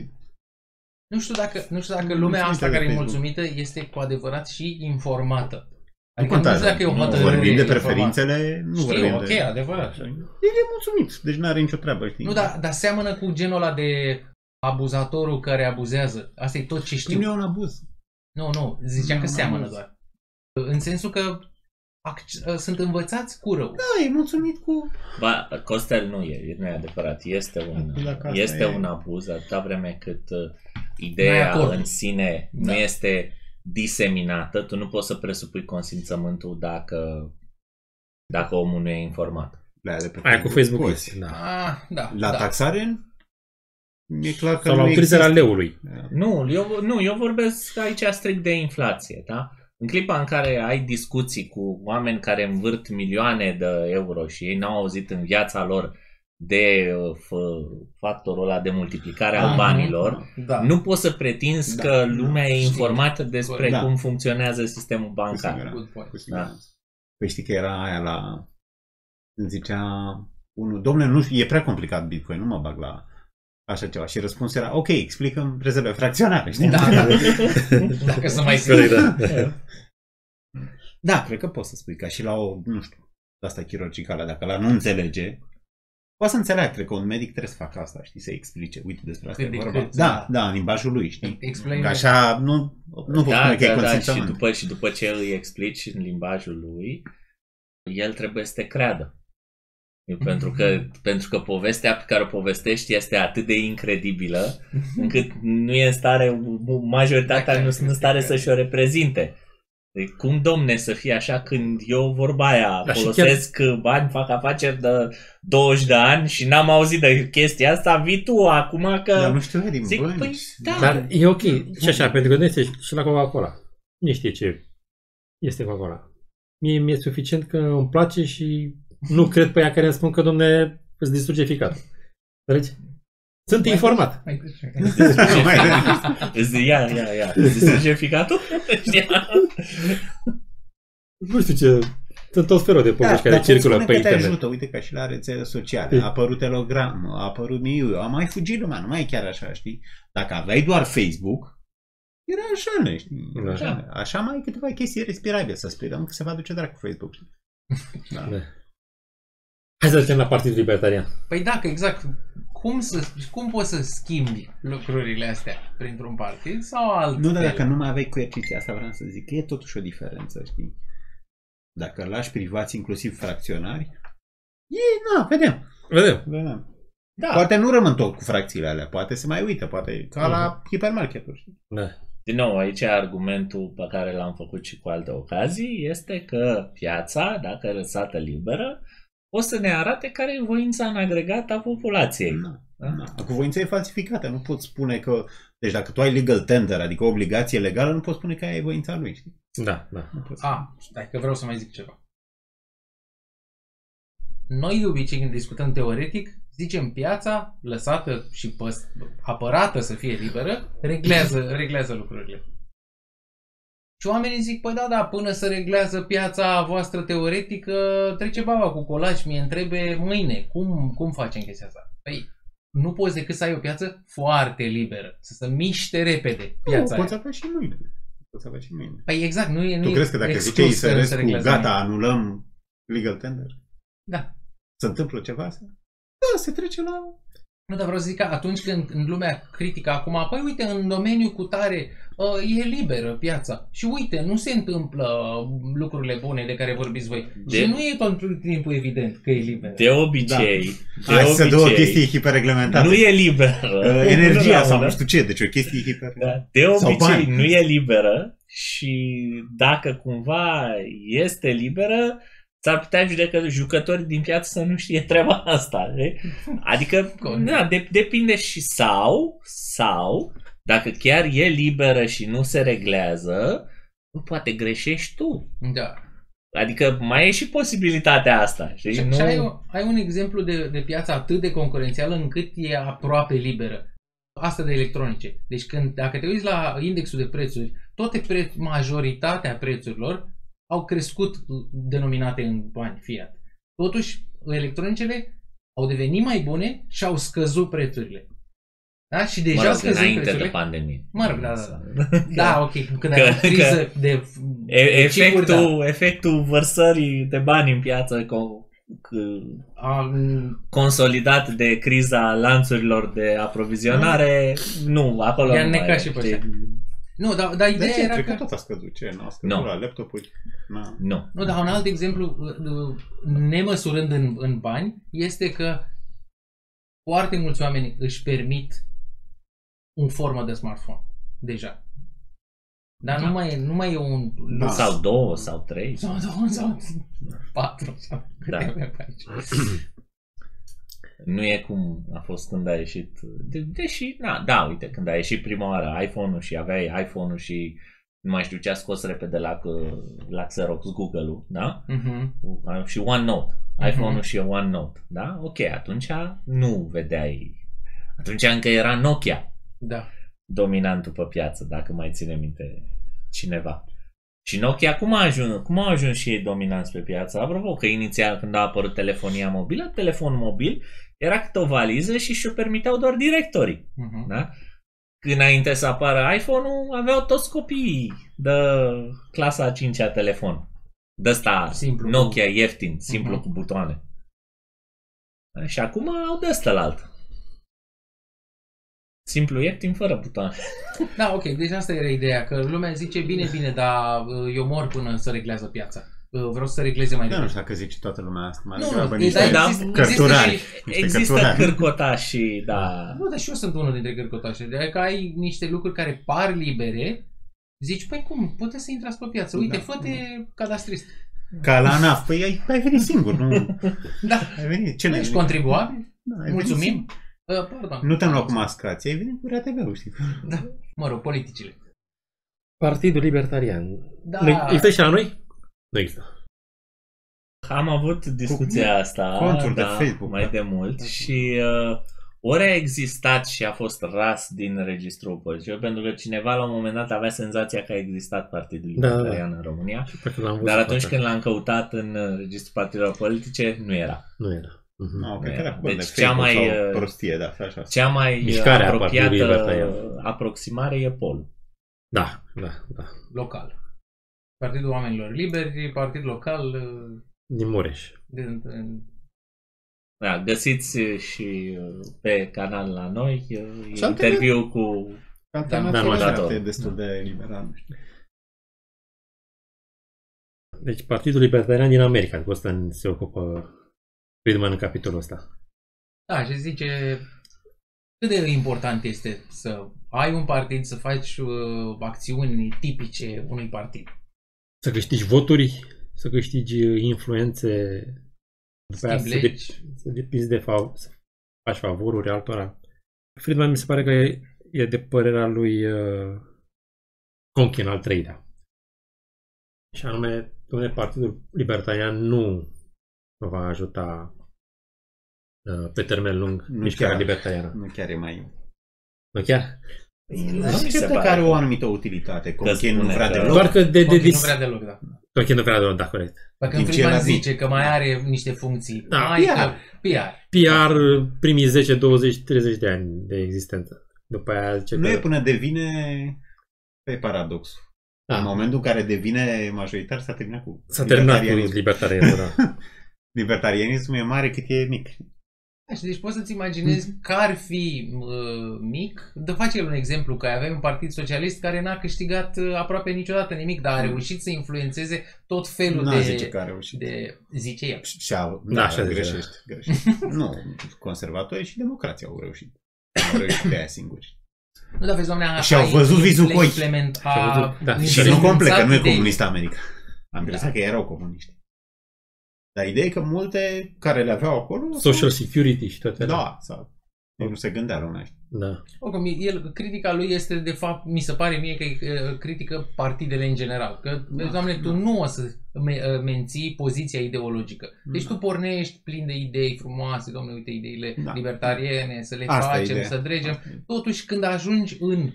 Nu știu dacă lumea asta care e mulțumită este cu adevărat și informată. Adică nu știu dacă e o hotărâre. Vorbim de preferințele, nu vorbim ok, de... adevărat. El e mulțumit, deci nu are nicio treabă, știi? Nu, dar seamănă cu genul ăla de abuzatorul care abuzează. Asta e tot ce știu. Nu e un abuz. Nu, zicea că seamănă doar. În sensul că sunt învățați cu rău. Da, e mulțumit cu... Costel nu e adevărat. Este un abuz atâta vreme cât ideea în sine nu este diseminată. Tu nu poți să presupui consimțământul dacă omul nu e informat. Aia cu Facebook. La taxare e clar că sau la utilizarea leului. Eu vorbesc aici strict de inflație, da? În clipa în care ai discuții cu oameni care învârt milioane de euro și ei n-au auzit în viața lor de factorul ăla de multiplicare al banilor, nu poți să pretinzi că lumea e informată despre cum funcționează sistemul bancar. Păi știi că era aia îmi zicea unul, domnule, nu știu, e prea complicat Bitcoin, nu mă bag la așa ceva. Și răspunsul era, ok, explicăm rezerve fracționare, știi? Dacă să mai spui. Da, cred că poți să spui, ca și la o, nu știu, asta chirurgicală, dacă ăla nu înțelege, poate să înțeleagă, cred că un medic trebuie să facă asta, știi, să explice, uite despre asta e vorba. Da, în limbajul lui, știi? Că așa nu pot spune că e consimțământ. Și după ce îi explici în limbajul lui, el trebuie să te creadă. Pentru că povestea pe care o povestești este atât de incredibilă încât nu e în stare, majoritatea nu sunt în stare să-și o reprezinte. Cum, domne, să fie așa când eu vorba aia, Da, și folosesc bani, fac afaceri de 20 de ani și n-am auzit de chestia asta, vii tu acum că... Dar nu știu din Zic, bănci. păi, da. Dar e ok. Și așa, pentru că nu este și la Coca-Cola. Nu știe ce este Coca-Cola. Mi-e suficient că îmi place și nu cred pe ea care îmi spun că, domne, îți distruge ficatul. Înțelegi? Sunt informat. Ia. Îți distruge ficatul? Nu știu ce... Sunt tot felul de povești care circulă pe te internet. ajută, uite, ca și la rețele sociale. A apărut Telegram, a apărut Miu, a mai fugit lumea, nu mai e chiar așa, știi? Dacă aveai doar Facebook, era așa, știi? Da. Așa mai câteva chestii respirabile, să sperăm că se va duce dracu Facebook. Da. Da. Hai să trecem la Partidul Libertarian. Păi dacă, exact. Cum poți să schimbi lucrurile astea printr-un partid sau alt? Nu, dar dacă nu mai aveai coerciția asta, vreau să zic că e totuși o diferență, știi? Dacă lași privați, inclusiv fracționari, vedem. Da. Poate nu rămân tot cu fracțiile alea, poate se mai uită, poate ca la hipermarketuri, știi? Da. Din nou, aici argumentul pe care l-am făcut și cu alte ocazii este că piața, dacă lăsată liberă, o să ne arate care e voința în agregat a populației. Da. Cu voința e falsificată, nu poți spune că... Deci dacă tu ai legal tender, adică o obligație legală, nu poți spune că aia e voința lui, știi? Da. Stai că vreau să mai zic ceva. Noi de obicei când discutăm teoretic, zicem piața lăsată și apărată să fie liberă, reglează lucrurile. Și oamenii zic, păi da, până să reglează piața voastră teoretică, trece baba cu colaci, mi-e întrebe mâine, cum facem chestia asta? Păi, nu poți decât să ai o piață foarte liberă, să se miște repede piața. Poți avea și mâine. Păi exact, nu e. Tu crezi că dacă zice ISRS-ul, gata, anulăm legal tender? Da. Se întâmplă ceva asta? Da, se trece la... Nu, dar vreau să zic că atunci când în lumea critică acum, păi uite, în domeniul cu tare e liberă piața. Și uite, nu se întâmplă lucrurile bune de care vorbiți voi. Și nu e tot timpul evident că e liberă. De obicei. Da. Hai să dă o chestie hiperreglementată. Nu e liberă. Energia sau nu știu ce, deci o chestie hiper... Da. De obicei nu e liberă și dacă cumva este liberă, s-ar putea jucătorii din piață să nu știe treaba asta. Adică, depinde și sau, dacă chiar e liberă și nu se reglează, nu poate greșești tu. Da. Adică mai e și posibilitatea asta. Știi? Și ai un exemplu de piață atât de concurențială încât e aproape liberă. Asta de electronice. Deci dacă te uiți la indexul de prețuri, majoritatea prețurilor au crescut denominate în bani fiat. Totuși, electronicele au devenit mai bune și au scăzut prețurile. Da? Și deja scăzut prețurile. De pandemie. Mă rog, da. Da, ok. Când ai o criză de efectul vărsării de bani în piață consolidat de criza lanțurilor de aprovizionare, nu, acolo i-a necat și pe așa. Nu, dar ideea era că tot a scăzut. Ce? N-a scăzut la laptopuri? Nu, dar un alt exemplu, nemăsurând în bani, este că foarte mulți oameni își permit o formă de smartphone. Deja. Dar nu mai e un... Da. Sau 2, sau 3. Sau 2, sau 4. Da. Nu e cum a fost când a ieșit. Deși, uite, când a ieșit prima oară iPhone-ul și aveai iPhone-ul și nu mai știu ce a scos repede la Xerox Google-ul, da? Și OneNote. iPhone-ul și OneNote, da? Ok, atunci nu vedeai. Atunci încă era Nokia. Da. Dominantul pe piață, dacă mai ține minte cineva. Și Nokia cum a ajuns și ei dominanți pe piață? Apropo, că inițial când a apărut telefonia mobilă, telefonul mobil era cât o valiză și și-o permiteau doar directorii. Da? Când înainte să apară iPhone-ul, aveau toți copiii de clasa a 5-a telefon. De ăsta Nokia ieftin, simplu cu butoane. Da? Și acum au de ăsta la alt. Simplu ieftin, fără butoane. Da, ok, deci asta era ideea, că lumea zice bine, dar eu mor până să reglează piața. Vreau să regleze mai degrabă. Nu știu dacă zice toată lumea asta. Există cârcotași, da. Nu, dar și eu sunt unul dintre cârcotași. Adică ai niște lucruri care par libere, Zici, păi cum, puteți să intrați pe piață, uite, Da. fă-te cadastrist. Ca la ANAF. Păi ai venit singur, nu? Da, Ai venit. Ce nu n-ai ești venit? contribuabil, Da, ai venit mulțumim. singur. Pardon. Nu te-am luat cu mascați, ai venit cu RATV-ul, știi? Da, mă rog, politicile. Partidul Libertarian. Da. Există și la noi? Nu există. Am avut discuția asta conturi de Facebook, mai da. de mult și ori a existat și a fost ras din registrul politic, pentru că cineva la un moment dat avea senzația că a existat Partidul Da, Libertarian în România, Cred că l-am văzut dar atunci asta. când l-am căutat în registrul partidelor politice, nu era. Nu era. Mhm. Nu, cred că era Deci de cea Facebook mai, sau prostie, da, așa. Cea mai Mișcarea Partidului apropiată Libertarian. aproximare e Pol. Da. Local. Partidul Oamenilor Liberi, partid local Din Mureș. Da, găsiți și pe canal la noi Și alte- interviu cu Alternativa da. e destul de liberal. știi? Deci Partidul Libertarian din America, cu ăsta se ocupă Friedman în capitolul ăsta. Da, și zice cât de important este să ai un partid, să faci acțiuni tipice unui partid. Să câștigi voturi, să câștigi influențe, după aia Schimb legi. să depinzi să faci favoruri altora. Friedman mi se pare că e de părerea lui Conkin al treilea. Și anume, dom'le, Partidul Libertarian nu va ajuta pe termen lung Nu mișcarea chiar. libertariană. Nu chiar e mai... Nu chiar? Nu Acceptă că are o anumită utilitate. Conkin nu spune vrea că- deloc. Doar că Conkin nu vrea deloc, da. Conkin nu vrea deloc, da, corect. Dacă Timp ce Friedman el a zis. zice că mai are niște funcții, Da, mai PR. că PR. PR primii 10, 20, 30 de ani de existență. După aia zice Nu că... e până devine pe paradoxul. Da. În momentul în care devine majoritar, s-a terminat cu S-a terminat cu libertarianismul. libertarianul, da. Libertarianismul e mare cât e mic. Deci poți să-ți imaginezi că ar fi mic. Face el un exemplu că avem un partid socialist care n-a câștigat aproape niciodată nimic, dar a reușit să influențeze tot felul Nu de... zice că a reușit. Zice el. Da, așa zice, greșești. Nu, conservatorii și democrații au reușit. Au reușit pe aia singuri. Nu, dar vezi, doamne, Și-au văzut vizul cu ochi. Și-au văzut, da. Și nu complet, că nu e idei. comunist America. Am crezut că erau comuniști. Dar ideea e că multe care le aveau acolo... Social security și toate alea. Da, sau... Nici nu se gândea lumea. Da. Oricum, critica lui este, de fapt, mi se pare mie că critică partidele în general. Că, vezi, doamne, tu nu o să menții poziția ideologică. Deci tu pornești plin de idei frumoase, doamne, uite, ideile libertariene, să le Asta e facem, ideea. să dregem. Totuși, când ajungi în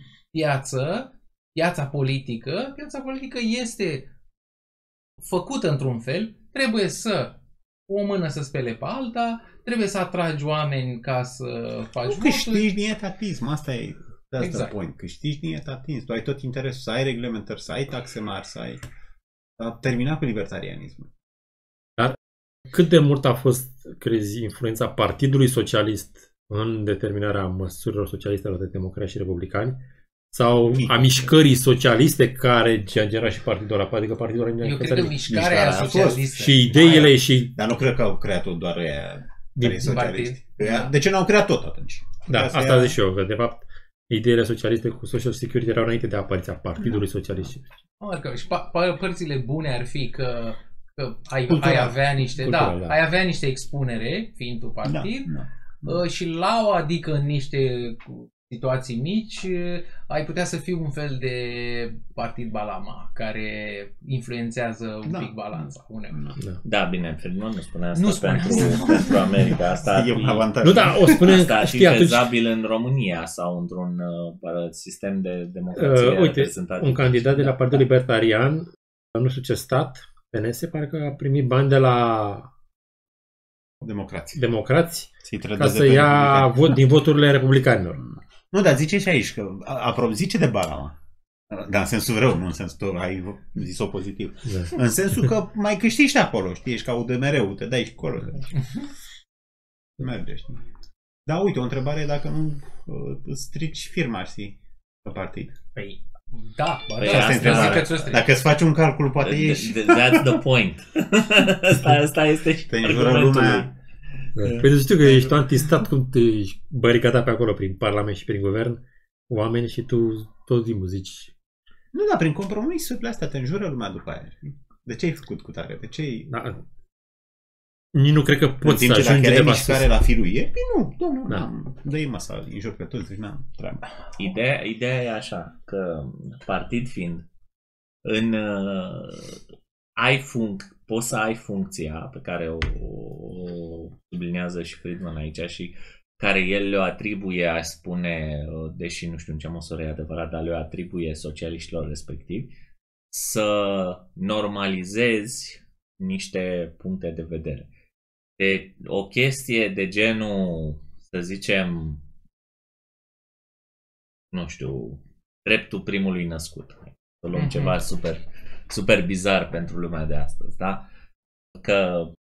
piața politică este făcută într-un fel, trebuie să o mână să spele pe alta, trebuie să atragi oameni ca să faci Nu voturi. câștigi din etatism, asta e Exact. point. Câștigi din etatism. Tu ai tot interesul să ai reglementări, să ai taxe mari, să ai... A terminat cu libertarianismul. Cât de mult a fost, crezi, influența Partidului Socialist în determinarea măsurilor socialiste ale de democrați și republicani sau a mișcării socialiste care genera și partidul ăla, adică partidul ăla Eu cred că mișcarea aia socialistă și ideile și... Dar nu cred că au creat-o doar ăia care e socialiști. Da. De ce n-au creat tot atunci? Da, asta zic și eu, că de fapt ideile socialiste cu social security erau înainte de apariția Partidului Socialist. Și părțile bune ar fi că ai avea niște Cultural, da. ai avea niște expunere, fiind tu partid, și la o adică în niște situații mici, ai putea să fii un fel de partid Balama, care influențează un pic balanța. Da, bine, Friedman nu spune asta Nu spune pentru America. Asta e un avantaj. Nu, da, o spune, asta ar fi știi, atunci, fezabil în România sau într-un sistem de democrație uite, reprezentativ. un candidat de la Partidul Libertarian, nu știu ce stat, PNS, pare că a primit bani de la democrați ca să ia vot din voturile republicanilor. Nu, dar zice și aici că, apropo, zice de Balama. Dar în sensul rău, nu în sensul tău, ai zis-o pozitiv. Da. În sensul că mai câștigi și acolo, știi, ești ca UDMR-ul, te dai și acolo. Merge, știi. Da, uite, o întrebare dacă nu strici firma, știi, pe partid. Păi, da, Asta e întrebarea. Dacă îți faci un calcul, poate ieși. That's the point. Asta este și argumentul lui. Păi știu că ești antistat, cum te ești baricadat pe acolo prin Parlament și prin Guvern, oameni și tu tot timpul zici Nu, dar prin compromisurile astea te înjură lumea după aia. De ce ai făcut cu tare? De ce ai... Da. Nici nu cred că poți să ajungi de undeva mișcare sus. la firul ei? Păi nu, domnul, Da. dă-i masa, îi jur pe toți, deci n-am treabă. Ideea e așa, că partid fiind, poți să ai funcția pe care o sublinează și Friedman aici și care el le-o atribuie, aș spune, deși nu știu în ce măsură e adevărat, dar le-o atribuie socialiștilor respectivi, să normalizezi niște puncte de vedere. De o chestie de genul, să zicem, nu știu, dreptul primului născut. Să luăm ceva super, super bizar pentru lumea de astăzi, da? Că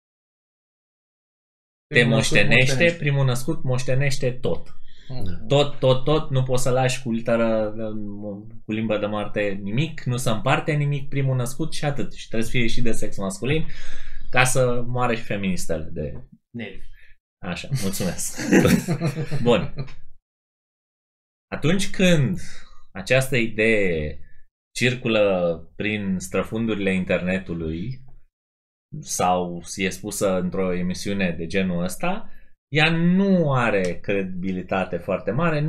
te moștenește, primul născut moștenește tot. Tot, nu poți să lași cu literă, cu limbă de moarte nimic, nu se împarte nimic, primul născut și atât. Și trebuie să fie și de sex masculin ca să moară și feministele de nervi. Așa, mulțumesc. Bun. Atunci când această idee circulă prin străfundurile internetului sau e spusă într-o emisiune de genul ăsta, ea nu are credibilitate foarte mare,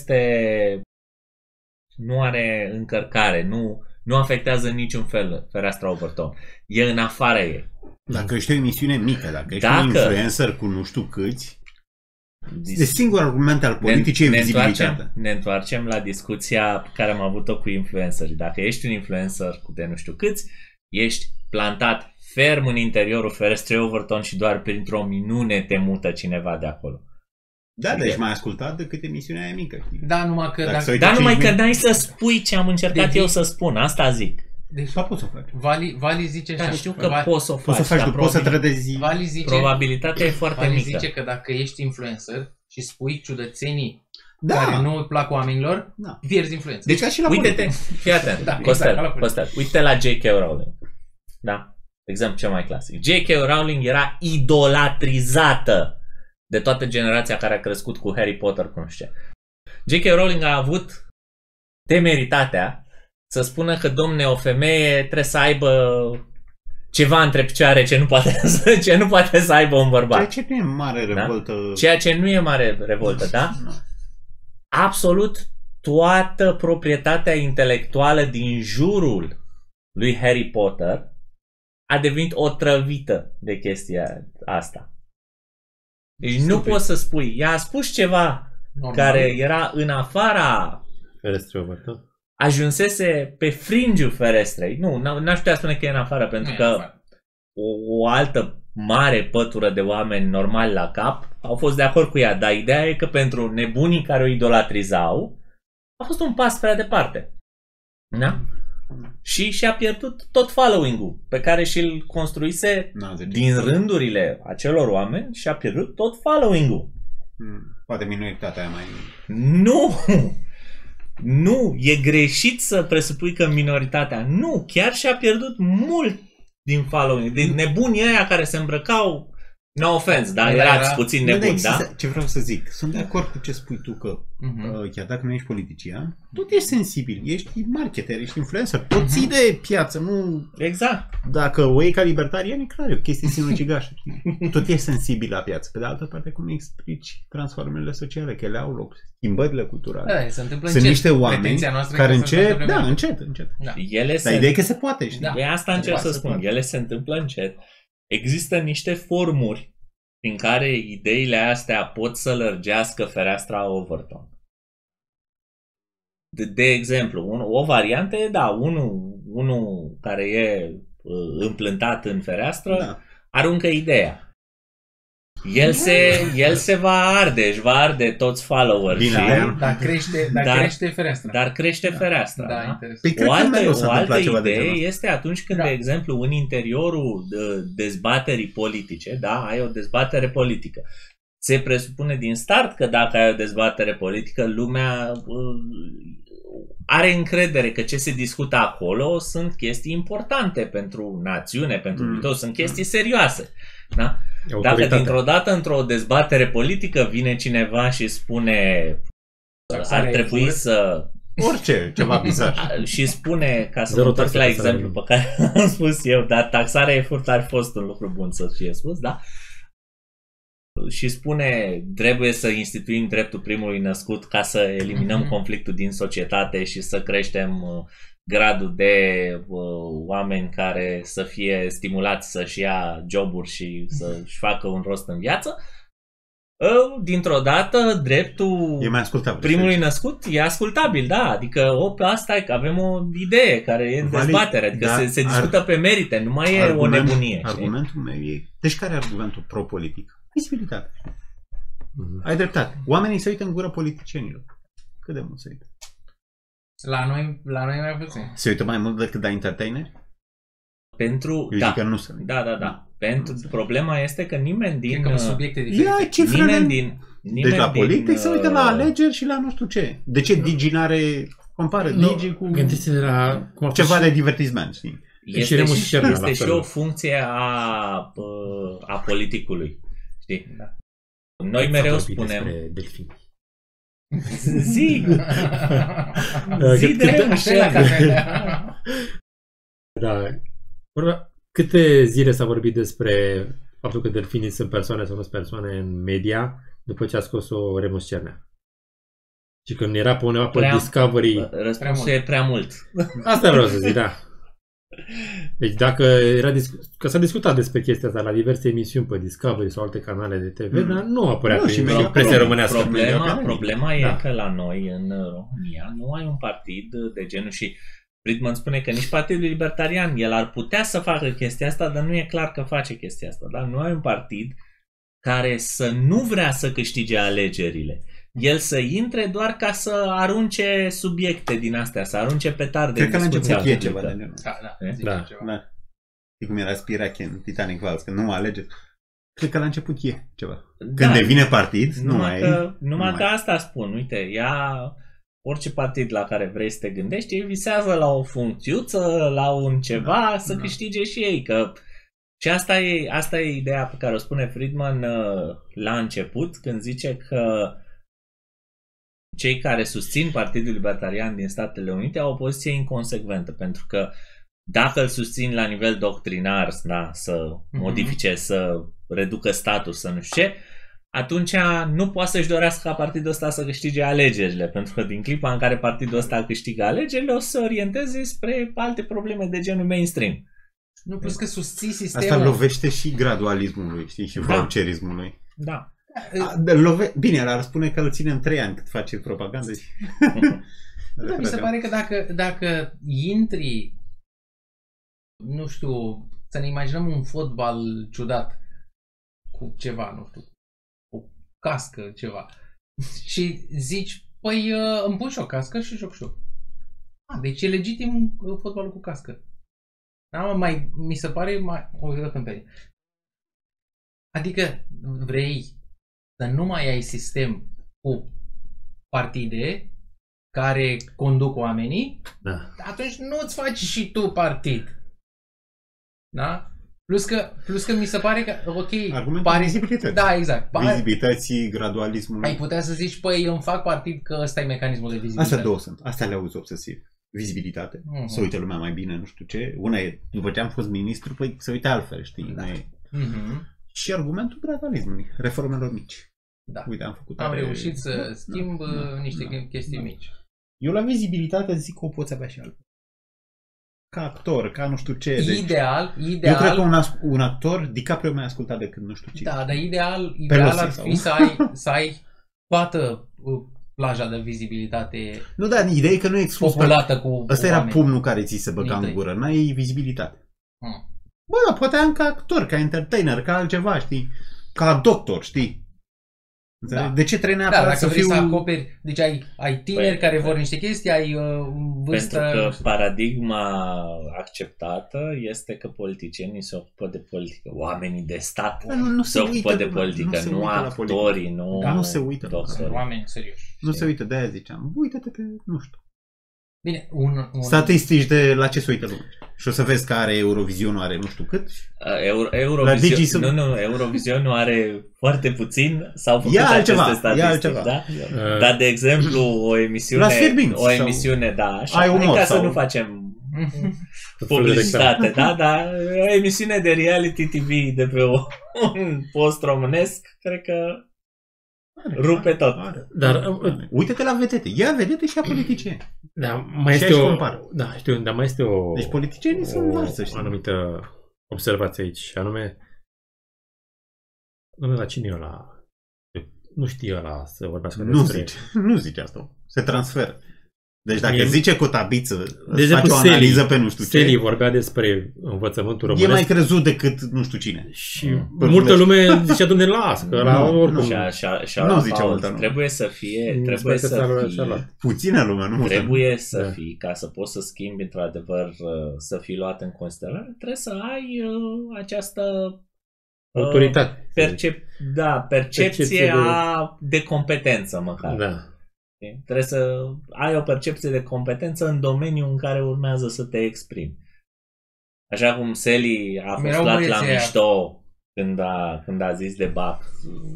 nu are încărcare, nu afectează în niciun fel fereastra Overton. E în afară ei. Dacă ești o emisiune mică, dacă ești un influencer cu nu știu câți, de singur argument al politicii e vizibilitatea. Ne întoarcem la discuția pe care am avut-o cu influencerii. Dacă ești un influencer cu de nu știu câți, ești plantat ferm în interiorul ferestrei Overton și doar printr-o minune te mută cineva de acolo. Da, deci mai ascultat decât emisiunea aia mică. Da, numai că... numai că n-ai să spui ce am încercat eu să spun. Asta zic. Deci, poți să o faci. Vali zice așa. Știu că poți să o faci. Poți să trădezi. Vali zice, probabilitatea e foarte mică. Vali zice că dacă ești influencer și spui ciudățenii care nu îi plac oamenilor, pierzi influență. Deci ca și la uite-te, fii atent, Costel, uite la J.K. Rowling. Da? Exemplu cel mai clasic. J.K. Rowling era idolatrizată de toată generația care a crescut cu Harry Potter, cum știu. J.K. Rowling a avut temeritatea să spună că, domne, o femeie trebuie să aibă ceva între picioare ce nu poate să aibă un bărbat. Ceea ce nu e mare revoltă. Da? Ceea ce nu e mare revoltă, da? Absolut toată proprietatea intelectuală din jurul lui Harry Potter a devenit otrăvită de chestia asta. Deci nu poți să spui. Ea a spus ceva care era în afara ferestrei Overton. Ajunsese pe fringiul ferestrei. Nu, n-aș putea spune că e în afară, pentru că o altă mare pătură de oameni normali la cap au fost de acord cu ea, dar ideea e că pentru nebunii care o idolatrizau a fost un pas prea departe. Da? Și și-a pierdut tot following-ul pe care și-l construise din rândurile acelor oameni și-a pierdut tot following-ul. Poate minoritatea aia mai... Nu, e greșit să presupui că minoritatea. Nu, chiar și-a pierdut mult din following, din nebunii aia care se îmbrăcau. No offense, dar erați puțin nebuni, da? Ce vreau să zic, sunt de acord cu ce spui tu, că chiar dacă nu ești politician, tot ești sensibil, ești marketer, ești influencer, tot ții de piață, nu... Exact. Dacă o iei ca libertarian, e clar, e o chestie sinucigașă. Tot ești sensibil la piață. Pe de altă parte, cum explici transformările sociale, că ele au loc, schimbările culturale. Da, se întâmplă sunt niște oameni care încet. Da. Dar ideea e că se poate. De asta încerc să spun, ele se întâmplă încet. Există niște formuri prin care ideile astea pot să lărgească fereastra Overton. De exemplu, o variantă e, unul care e împlântat în fereastră, aruncă ideea. El se va arde, își va arde toți followerii. Dar crește fereastra. Dar crește fereastra. Da? O altă idee este atunci când, de exemplu, în interiorul dezbaterii politice, ai o dezbatere politică. Se presupune din start că dacă ai o dezbatere politică, lumea are încredere că ce se discută acolo sunt chestii importante pentru națiune, pentru viitor, sunt chestii serioase. Da? Dacă dintr-o dată într-o dezbatere politică vine cineva și spune ar trebui să Orice, ceva bizar. Și spune, ca să Zero mă întorc taxe la pe exemplu pe care am spus eu, dar taxarea e furt ar fi fost un lucru bun să fie spus, da? Și spune, trebuie să instituim dreptul primului născut ca să eliminăm conflictul din societate și să creștem gradul de oameni care să fie stimulați să-și ia joburi și să-și facă un rost în viață. Dintr-o dată, dreptul E mai ascultabil. primului născut e ascultabil, da, adică asta e că avem o idee care e în dezbatere, adică se discută pe merite, nu mai e o nebunie. Argumentul meu e... Deci care e argumentul pro-politic? Vizibilitate. Ai dreptate. Oamenii se uită în gură politicienilor. Cât de mult se uită? La noi mai puțin. Se uită mai mult decât la entertainer? Pentru, Eu zic că nu se uită. Da. Pentru problema este că nimeni din... Cred că subiecte diferite. Ia, ce deci la politic se uită la alegeri și la nu știu ce. De ce Digi n-are... Compară Digi cu Gândiți-te la... Cum ceva de divertisment, știi? Este și o funcție a politicului. Știi? Da. Noi mereu spunem... Zi! Zi de Da. Câte zile s-a vorbit despre faptul că delfinii sunt persoane sau nu sunt persoane în media după ce a scos o Remus Cernea? Și când era pe undeva pe Discovery... Răspunsul e prea mult. Asta vreau să zic, da. Deci dacă că s-a discutat despre chestia asta la diverse emisiuni pe Discovery sau alte canale de TV, dar nu apărea pe presia românească. Problema e că la noi, în România, nu ai un partid de genul și Friedman spune că nici Partidul Libertarian, el ar putea să facă chestia asta, dar nu e clar că face chestia asta. Da? Nu ai un partid care să nu vrea să câștige alegerile. El să intre doar ca să arunce subiecte din astea, să arunce petarde. Cred că la început e ceva de genul. Da. E cum era Spirache în Titanic Falls, că nu mă alegeți. Cred că la început e ceva. Când devine partid, numai că asta spun. Uite, orice partid la care vrei să te gândești, ei visează la o funcțiuță, la un ceva, să câștige și ei. Că... Și asta e ideea pe care o spune Friedman la început, când zice că cei care susțin Partidul Libertarian din Statele Unite au o poziție inconsecventă, pentru că dacă îl susțin la nivel doctrinar, da, să modifice, să reducă statul, să nu știu ce, atunci nu poate să-și dorească ca partidul ăsta să câștige alegerile, pentru că din clipa în care partidul ăsta câștigă alegerile, o să orienteze spre alte probleme de genul mainstream. Nu, plus că susții sistemul. Asta lovește și gradualismului, știi, și voucherismului. Da. Bine, ar spune că îl ține în 3 ani cât face propagandă. Da, mi se pare că dacă intri, nu știu, să ne imaginăm un fotbal ciudat cu ceva, nu știu, o cască, ceva, și zici, păi îmi pun și o cască și joc și eu. Deci e legitim fotbalul cu cască. Da, mi se pare o cântărie. Adică vrei să nu mai ai sistem cu partide care conduc oamenii, atunci nu-ți faci și tu partid. Da? Plus că mi se pare că, ok, vizibilități. Da, exact. Vizibilității, gradualismului. Ai putea să zici, păi îmi fac partid că ăsta e mecanismul de vizibilitate. Astea două sunt. Astea le auzi obsesiv. Vizibilitate. Să uite lumea mai bine, nu știu ce. Una e, după ce am fost ministru, păi să uite altfel, știi? Da. Și argumentul gradualismului, reformelor mici. Da. Uite, am făcut. Am reușit să schimb niște chestii mici. Eu la vizibilitate zic că o poți avea și altfel. Ca actor, ca nu știu ce. Ideal. Eu cred că un actor, DiCaprio mai ascultat decât nu știu ce. Da, dar ideal ar fi să ai toată plaja de vizibilitate. Nu, dar ideea e că nu e exclus. Populată cu ăsta era pumnul care ți se băga în gură. N-ai vizibilitate. Bă, dar poate am ca actor, ca entertainer, ca altceva, știi? Ca doctor, știi? Da. De ce trebuie neapărat să fiu... să acoperi, deci ai tineri care vor niște chestii, ai vârstă... Pentru că paradigma acceptată este că politicienii se ocupă de politică, oamenii de stat se ocupă de politică, nu actorii, nu se uită. Oamenii serioși. Nu se uită, de-aia ziceam, uită-te pe, nu știu. Bine, statistici de la ce se uită lumea. Și o să vezi că are Eurovision, are nu știu cât. Eurovision are foarte puțin, s-au făcut aceste statistici, da? Dar, de exemplu, o emisiune, da, așa, adică să nu facem publicitate, da? Dar o emisiune de reality TV de pe un post românesc, cred că rupe tot. Dar uite-te la vedete. Ia vedete și a politicieni. Da, mai este da, știu, dar mai este o... Deci politicienii sunt mari, să știi. O anumită observație aici, și anume la cine e ăla? Nu știe ăla să vorbească despre... Nu zice asta. Se transferă. Deci dacă zice Cotabiță, face o analiză pe nu știu ce... Seli vorbea despre învățământul românesc. E mai crezut decât nu știu cine. Și multă lume zicea, Doamne, las, că la oricum... Nu zice multă lume. Trebuie să fie... Puțină lume, nu multă. Trebuie să fii, ca să poți să schimbi, într-adevăr, să fii luat în considerare, trebuie să ai această... autoritate. Percepție de competență, măcar. Da. Trebuie să ai o percepție de competență în domeniul în care urmează să te exprimi. Așa cum Seli a fost luat la mișto când a zis de Bach.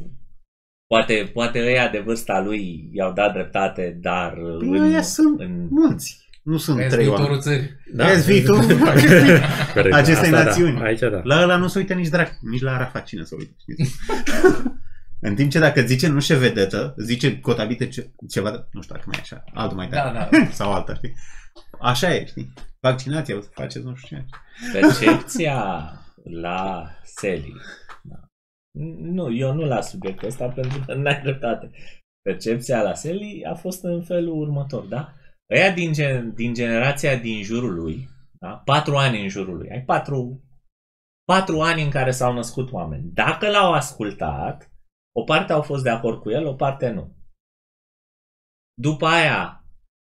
Poate ăia de vârsta lui i-au dat dreptate, dar... Ăia sunt mulți. Nu sunt 3 oameni. Da, viitorul acestei națiuni. Aici, da. La ăla nu se uită nici drac, nici la Arafat cine să uite. În timp ce dacă zice nu se vedetă, zice Cotabite ceva, nu știu dacă mai e așa, altul mai tare. Da. Sau alta, știi? Așa e, știi? Vaccinația o să faceți, nu știu ce. Percepția la Seli. Da. Nu, eu nu la subiectul ăsta pentru că n-ai dreptate. Percepția la Seli a fost în felul următor, da? Ăia din generația din jurul lui, da? 4 ani în jurul lui, ai 4 ani în care s-au născut oameni. Dacă l-au ascultat, o parte au fost de acord cu el, o parte nu. După aia,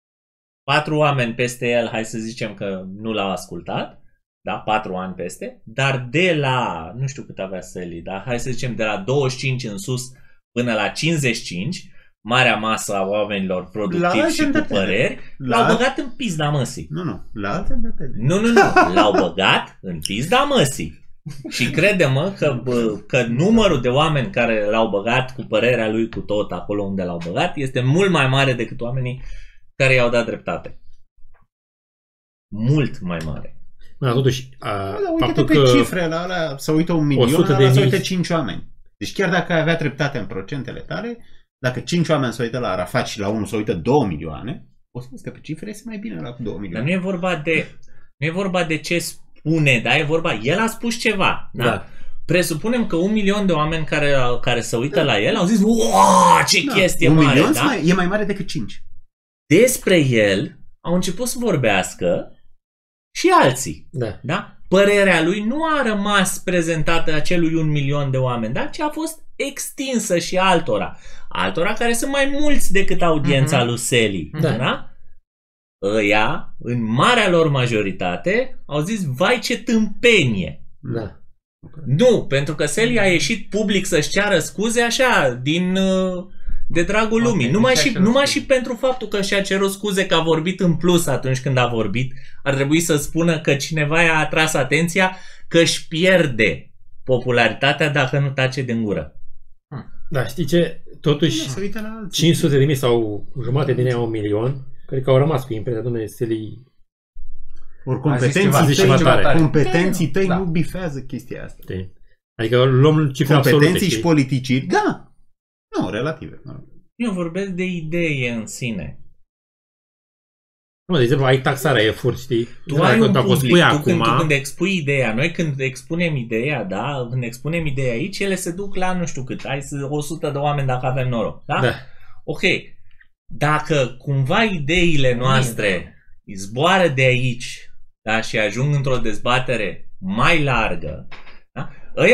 4 oameni peste el, hai să zicem că nu l-au ascultat, da, 4 ani peste, dar de la, nu știu cât avea Seli, da, hai să zicem de la 25 în sus până la 55, marea masă a oamenilor productivi și cu păreri, l-au băgat în pizda măsii. Nu, la alte datele. Nu, l-au băgat în pizda măsii. Și crede-mă că numărul de oameni care l-au băgat cu părerea lui cu tot acolo unde l-au băgat este mult mai mare decât oamenii care i-au dat dreptate. Mult mai mare. Da, totuși, uite-te pe cifrele alea, să uită 1 milion, ăla să uită 5 oameni. Deci chiar dacă ai avea dreptate în procentele tale, dacă 5 oameni se uită la Arafat și la unul se uită 2 milioane, o să vezi că pe cifre este mai bine la 2 milioane. Dar nu e vorba de ce spune, da? E vorba, el a spus ceva. Da? Presupunem că 1 milion de oameni care se uită la el au zis, wow, ce chestie mare, 1 milion da? E mai mare decât 5. Despre el au început să vorbească și alții. Da? Părerea lui nu a rămas prezentată acelui 1 milion de oameni, da? Ci a fost extinsă și altora. Altora care sunt mai mulți decât audiența lui Seli. Da? Ăia, în marea lor majoritate, au zis, vai ce tâmpenie. Da. Nu, pentru că Seli a ieșit public să-și ceară scuze așa, de dragul lumii. Numai și pentru faptul că și-a cerut scuze că a vorbit în plus atunci când a vorbit, ar trebui să spună că cineva i-a atras atenția că își pierde popularitatea dacă nu tace din gură. Da, știi ce? Totuși 500.000 sau jumate din ea 1 milion, cred că au rămas cu impresia, domnule, Seli. Ori competenții tăi nu bifează chestia asta. Adică luăm cifre absolute. Competenții și politicii, da. Nu, relative. Eu vorbesc de idee în sine. De exemplu, ai taxarea, e furt, știi? Tu ai un public, când expui ideea, noi când expunem ideea, da, când expunem ideea aici, ele se duc la nu știu cât, ai 100 de oameni dacă avem noroc, da? Ok. Dacă cumva ideile noastre zboară de aici, da, și ajung într-o dezbatere mai largă, da?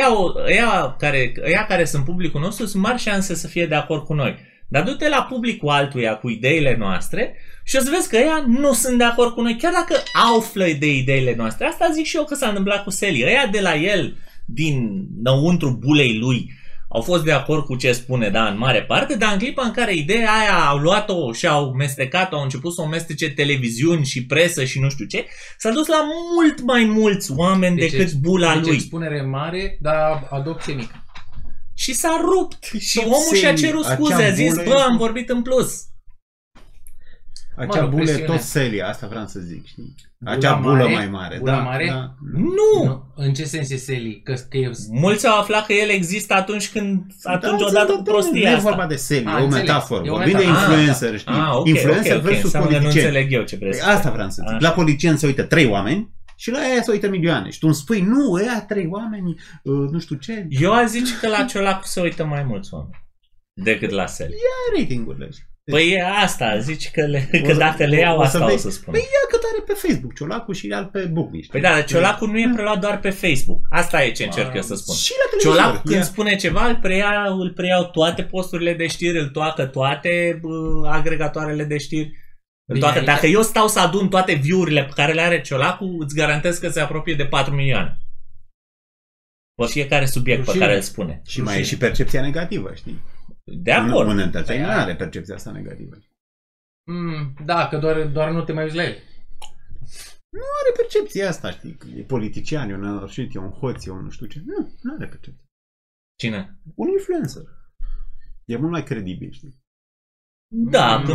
Ăia care sunt publicul nostru sunt mari șanse să fie de acord cu noi. Dar du-te la publicul altuia cu ideile noastre și o să vezi că ăia nu sunt de acord cu noi, chiar dacă află de ideile noastre. Asta zic și eu că s-a întâmplat cu Seli. Ăia de la el, din înăuntru bulei lui, au fost de acord cu ce spune, da, în mare parte, dar în clipa în care ideea aia au luat-o și au mestecat-o, au început să o mestece televiziuni și presă și nu știu ce, s-a dus la mult mai mulți oameni decât bula lui. Expunere mare, dar adopție mică. Și s-a rupt. Și omul și-a cerut scuze, a zis, bă, am vorbit în plus. Acea bulă tot selia, asta vreau să zic, știi? Acea bulă mai mare. Bula mare? Da. Nu! În ce sens e Seli? Că e... Mulți au aflat că el există atunci odată cu prostia asta. asta. Nu e vorba de Seli, e o metaforă. Vorbim de influencer, știi? Okay, influencer versus politicieni. Nu înțeleg eu ce vrei să asta vreau să zic. La politicieni se uită 3 oameni și la aia se uită milioane. Și tu îmi spui, nu, ăia 3 oameni, nu știu ce. Eu aș zice că la Ciolacu se uită mai mulți oameni decât la Seli. Ia ratingurile. Păi e asta, zici că dacă le iau asta o să spun. Păi ia cât are pe Facebook Ciolacu și al pe Bucnici. Păi da, dar Ciolacu nu e preluat doar pe Facebook. Asta e ce încerc eu să spun. Ciolacu când spune ceva îl preiau toate posturile de știri, îl toacă toate agregatoarele de știri. Dacă eu stau să adun toate view-urile pe care le are Ciolacu, îți garantez că se apropie de 4 milioane. Pe fiecare subiect pe care îl spune. Și mai e și percepția negativă, știi? De acord. Un entertainer nu are percepția asta negativă. Da, că doar nu te mai uiți la el. Nu are percepția asta, știi? E politician, e un anarșit, e un hoț, e un nu știu ce. Nu are percepția. Cine? Un influencer. E mult mai credibil, știi? Da,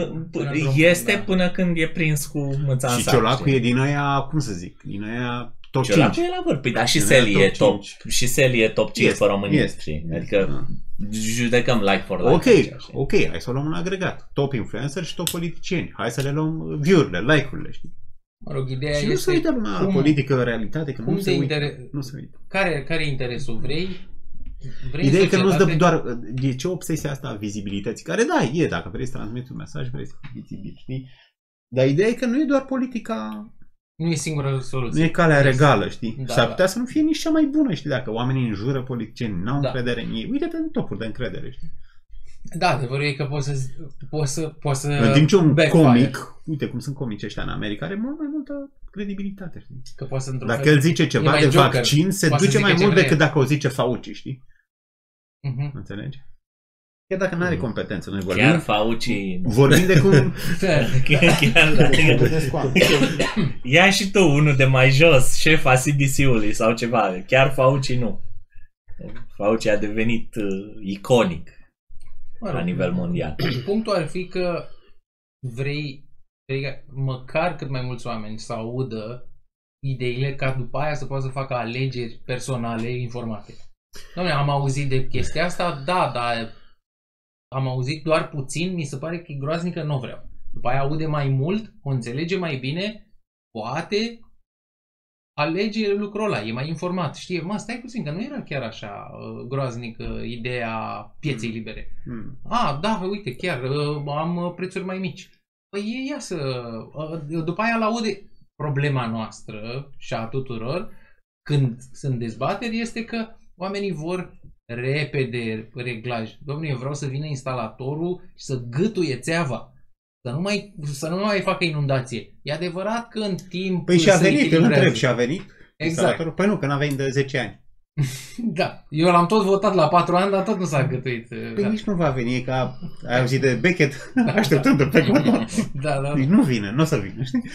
până când e prins cu mâța în sac. Și Ciolacu e din aia, cum să zic, din aia top 5. Ciolacu e la vârf. Păi da, și Seli e top. Și Seli e top 5 pe România. Adică judecăm like for like. Ok, hai să o luăm un agregat. Top influencer și top politicieni. Hai să le luăm view-urile, like-urile, știi? Mă rog, ideea și este... nu se uită la politică, realitate, că nu se uită. Care e interesul? Vrei ideea e că nu-ți dă doar... De ce obsesia asta a vizibilității? Care da, e, dacă vrei să transmiți un mesaj, vrei să fii vizibil, știi? Dar ideea e că nu e doar politica... Nu e singura soluție. Nu e calea regală, știi? Da, s-ar putea să nu fie nici cea mai bună, știi? Dacă oamenii înjură politicieni, n-au încredere în ei. Uite-te în topuri de încredere, știi? Da, adevărul e că poți să în timp ce un comic, uite cum sunt comici ăștia în America, are mult mai multă credibilitate, știi? Că poți să dacă el zice ceva de vaccin, se duce mai mult decât dacă o zice Fauci, știi? Înțelegi? Chiar dacă nu are competență, noi vorbim. Chiar Fauci. Vorbim de cum... Ia și tu unul de mai jos, șefa CDC-ului sau ceva. Chiar Fauci nu. Fauci a devenit iconic la nivel mondial. Punctul ar fi că vrei măcar cât mai mulți oameni să audă ideile ca după aia să poată să facă alegeri personale informate. Doamne, am auzit de chestia asta, da, dar am auzit doar puțin, mi se pare că e groaznică, nu vreau. După aia aude mai mult, o înțelege mai bine, poate alege lucrul ăla, e mai informat. Știe, stai puțin, că nu era chiar așa groaznică ideea pieței libere. Da, uite, chiar am prețuri mai mici. Păi ia să... După aia l-aude problema noastră și a tuturor, când sunt dezbateri, este că oamenii vor repede reglaj. Dom'le, eu vreau să vină instalatorul și să gâtuie țeava. Să nu mai facă inundație. E adevărat că în timp... Păi și a venit, îl întreb, și a venit exact. Păi nu, că n-a venit de 10 ani. Da, eu l-am tot votat la 4 ani, dar tot nu s-a gătuit. Păi nici nu va veni, ca ai auzit de Beckett așteptând pe Godot. Da. Deci nu vine, nu o să vină, știi?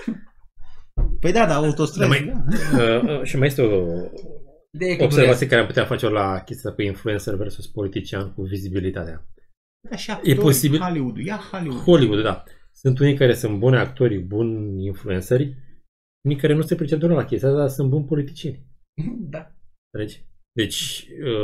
Păi da, autostrăzi. Și mai este o observație care am putea face la chestia cu influencer versus politician cu vizibilitatea. Așa, e posibil. Hollywood, da. Sunt unii care sunt buni actori, buni influenceri, unii care nu se pricep doar la chestia asta, dar sunt buni politicieni. Da. Deci,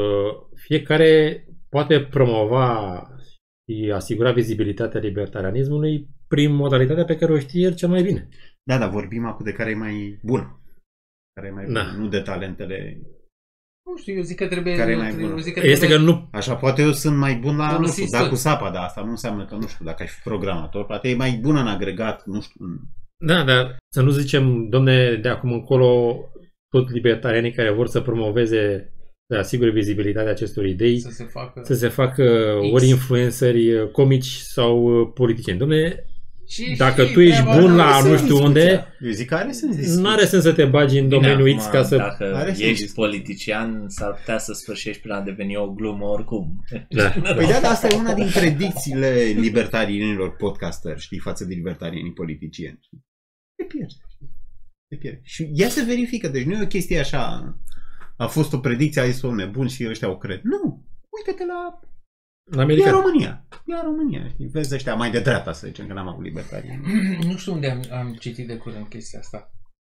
fiecare poate promova și asigura vizibilitatea libertarianismului prin modalitatea pe care o știe el cel mai bine. Da, dar vorbim acum de care e mai bun. Care e mai bun, nu de talentele... Nu știu, eu zic că trebuie... Care e mai bun? Este că nu... Așa, poate eu sunt mai bun la, nu știu, dar cu sapa, dar asta nu înseamnă că, nu știu, dacă ai fi programator, poate e mai bun în agregat, nu știu... Da, dar să nu zicem, domne, de acum încolo, tot libertarianii care vor să promoveze, să asigure vizibilitatea acestor idei, să se facă ori influenceri comici sau politicieni. Domne, Dacă tu ești bun la nu știu unde, Eu zic că are sens discuția. nu are sens să te bagi în domeniul X ca să... Dacă Are sens ești discuția. politician, s-ar putea să sfârșești prin a deveni o glumă oricum. Da. Păi da, dar asta e una din predicțiile libertarienilor podcasteri, știi, față de libertarienii politicieni. Te pierzi. Te pierzi. Și ea se verifică, deci nu e o chestie așa, a fost o predicție, a zis omne bun și ăștia o cred. Nu! Uite-te la... În America. E România. E România, știi? Vezi ăștia mai de dreapta, să zicem, că n-am avut libertarieni. Nu știu unde am citit de curând chestia asta.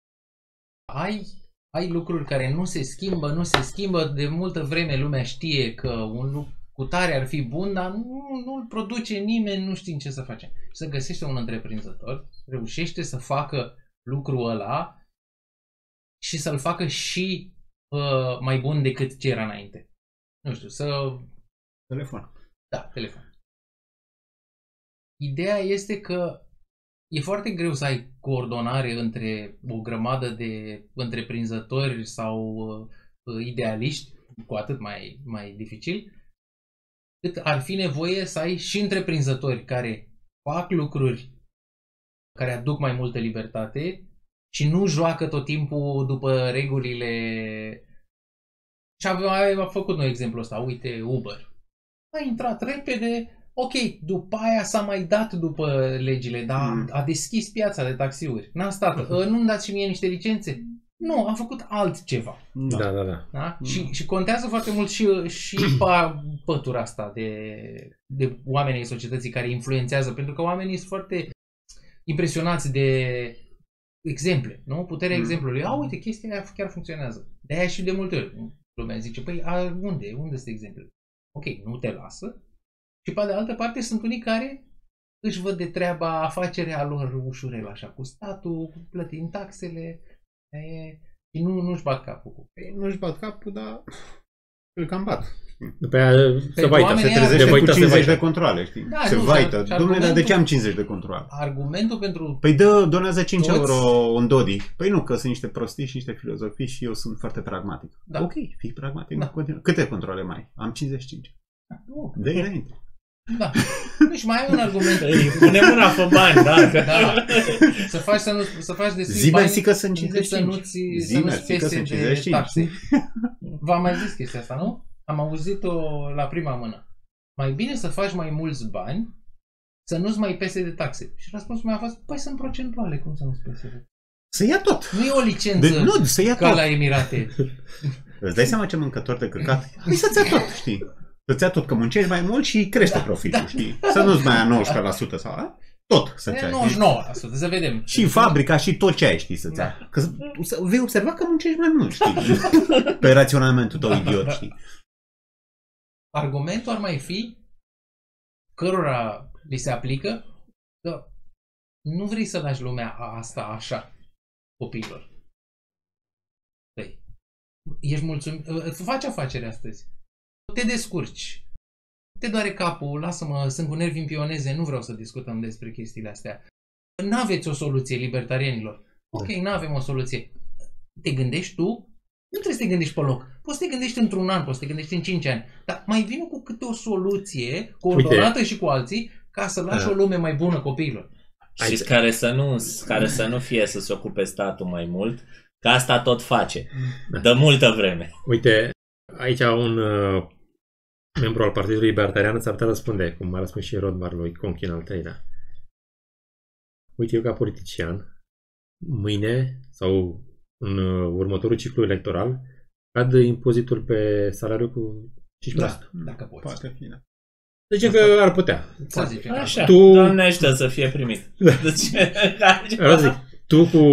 Ai lucruri care nu se schimbă, de multă vreme lumea știe că un lucru cu tare ar fi bun, dar nu-l produce nimeni, nu știm ce să facem. Și să găsește un întreprinzător, reușește să facă lucrul ăla și să-l facă și mai bun decât ce era înainte. Nu știu, Telefon. Da, telefon. Ideea este că e foarte greu să ai coordonare între o grămadă de întreprinzători sau idealiști, cu atât mai dificil, cât ar fi nevoie să ai și întreprinzători care fac lucruri care aduc mai multă libertate și nu joacă tot timpul după regulile. Și am făcut noi exemplul ăsta, uite, Uber. A intrat repede, ok, după aia s-a mai dat după legile, dar a deschis piața de taxiuri. N-a stat, nu-mi dați și mie niște licențe? Nu, a făcut altceva. Da. Da? Și contează foarte mult și pătura asta de oameni ai societății care influențează, pentru că oamenii sunt foarte impresionați de exemple, nu? Puterea exemplului. Uite, chestia aia chiar funcționează. De-aia și de multe ori lumea zice, păi, unde sunt exemplele? Ok, nu te lasă. Și pe de altă parte sunt unii care își văd de treaba afacerea lor ușurel, așa, cu statul, cu plătind taxele, și nu-și bat capul. Nu-și bat capul, dar îl cam bat. După aia se vaită. Se trezește cu 50 de controle, știi? Da, se nu, vaită. și Dom'le, dar de ce am 50 de controle? Argumentul pentru... Păi donează 5 euro un Dodi. Păi nu, că sunt niște prostii și niște filozofii și eu sunt foarte pragmatic. Da. Ok, fii pragmatic. Da. Câte controle mai ai? Am 55. De înainte. Da. Deci mai ai un argument. Pune mâna pe bani, da. Da. Să faci de Mersi că sunt să 55. nu-ți pese de taxe. V-am mai zis chestia asta, nu? Am auzit-o la prima mână. Mai bine să faci mai mulți bani, să nu-ți mai pese de taxe. Și răspunsul meu a fost, păi sunt procentuale, cum să nu-ți pese de... Să ia tot. Nu e o licență să ia ca tot. la Emirate. Îți dai seama ce mâncător de căcat? Hai să-ți ia tot, știi? Să-ți ia tot, că muncești mai mult și crește profitul, știi? Să nu-ți mai ia 19% sau tot să-ți ia. 99%, să vedem. Și fabrica și tot ce ai, știi, să-ți ia. Că vei observa că muncești mai mult, știi? Pe raționamentul tău idiot, știi? Argumentul ar mai fi cărora li se aplică că nu vrei să lași lumea asta așa copiilor. Păi, ești mulțumit, faci afacere astăzi. Te descurci. Te doare capul, lasă-mă, sunt cu nervi împioneze, nu vreau să discutăm despre chestiile astea. N-aveți o soluție, libertarienilor. Ok, n-avem o soluție. Te gândești tu? Nu trebuie să te gândești pe loc. Poți să te gândești într-un an, poți să te gândești în 5 ani. Dar mai vină cu câte o soluție, coordonată și cu alții, ca să lași o lume mai bună copiilor. Și care să nu fie să se ocupe statul mai mult, că asta tot face. De multă vreme. Uite, aici un membru al Partidului Libertarian ți-ar putea răspunde, cum a răspuns și Rothbard lui Conkin al treilea. Uite, eu ca politician, mâine sau în următorul ciclu electoral, cad impozitul pe salariu cu 5%. Da, dacă poți. Poate fi, da. Deci că ar putea. Să zicem. Așa, Tu- Doamne ajută să fie primit. Deci, Vreau să zic, tu cu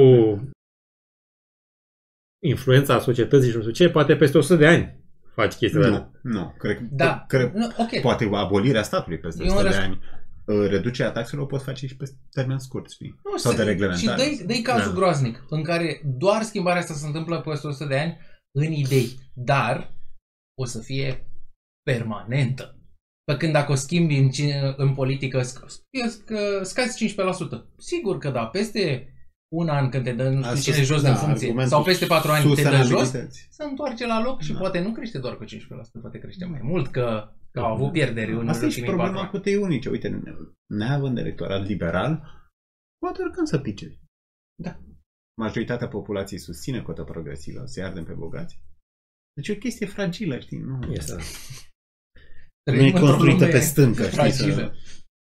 influența societății și nu știu ce, poate peste 100 de ani faci chestia asta. Nu, cred, Da. cred Nu, ok. poate abolirea statului peste Eu 100 de răsp- ani. Reducerea taxelor o poți face și pe termen scurt, știi? Nu, Sau de reglementare. Și dă-i cazul groaznic, în care doar schimbarea asta se întâmplă peste 100 de ani în idei, dar o să fie permanentă. Pe când dacă o schimbi în politică, scazi 15%. Sigur că da, peste un an când te dă nu știu cine jos din funcție, sau peste 4 ani te dă jos, se întoarce la loc și poate nu crește doar cu 15%, poate crește mai mult, că au avut pierderi în Asta e și ultimii 4 problema ani. cutei unice. Uite, neavând electorat liberal, Poate oricând să pice. Da. Majoritatea populației susține cota progresivă, să-i ardem pe bogați. Deci e o chestie fragilă, știi? Nu Este. nu e construită pe stâncă, știi? Fragilă.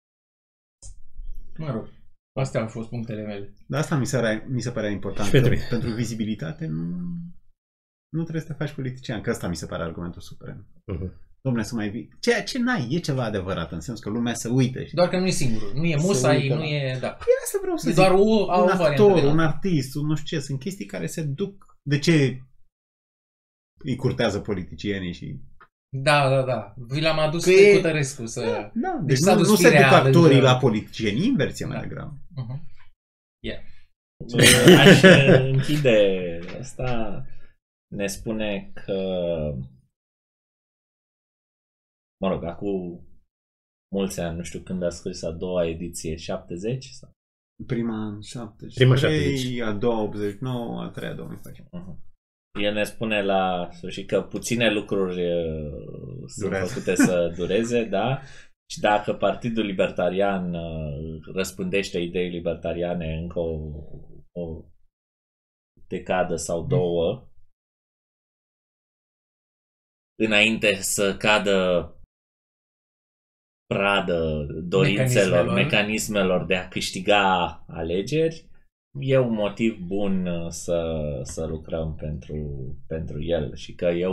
Mă rog, astea au fost punctele mele. Dar asta mi se părea important. Și pentru mine. Pentru vizibilitate nu trebuie să te faci politician, că asta mi se pare argumentul suprem. Dom'le, să mai vii. Ceea ce n-ai, e ceva adevărat, în sensul că lumea se uită. Știi? Doar că nu e singurul. Nu e musai, nu e... Da. Păi asta vreau să E zic. doar Un actor, un variantă. artist, un nu știu ce, sunt chestii care se duc. De ce îi curtează politicienii și... Da. Vi l-am adus Că pe e- Cutărescu să... Da, Deci deci s-a nu dus se duc firea actorii lângă- la politicieni, invers e mai Da. degrabă. Aș închide asta. Ne spune că, mă rog, acum mulți ani, nu știu când a scris a doua ediție, 70? Sau? Prima 70. Prima 70. A doua 89, a treia 2014. El ne spune la sfârșit că puține lucruri sunt Durează. făcute să dureze, da? Și dacă Partidul Libertarian răspândește idei libertariane încă o decadă sau două, înainte să cadă pradă dorințelor, mecanismelor de a câștiga alegeri, e un motiv bun să lucrăm pentru el și că e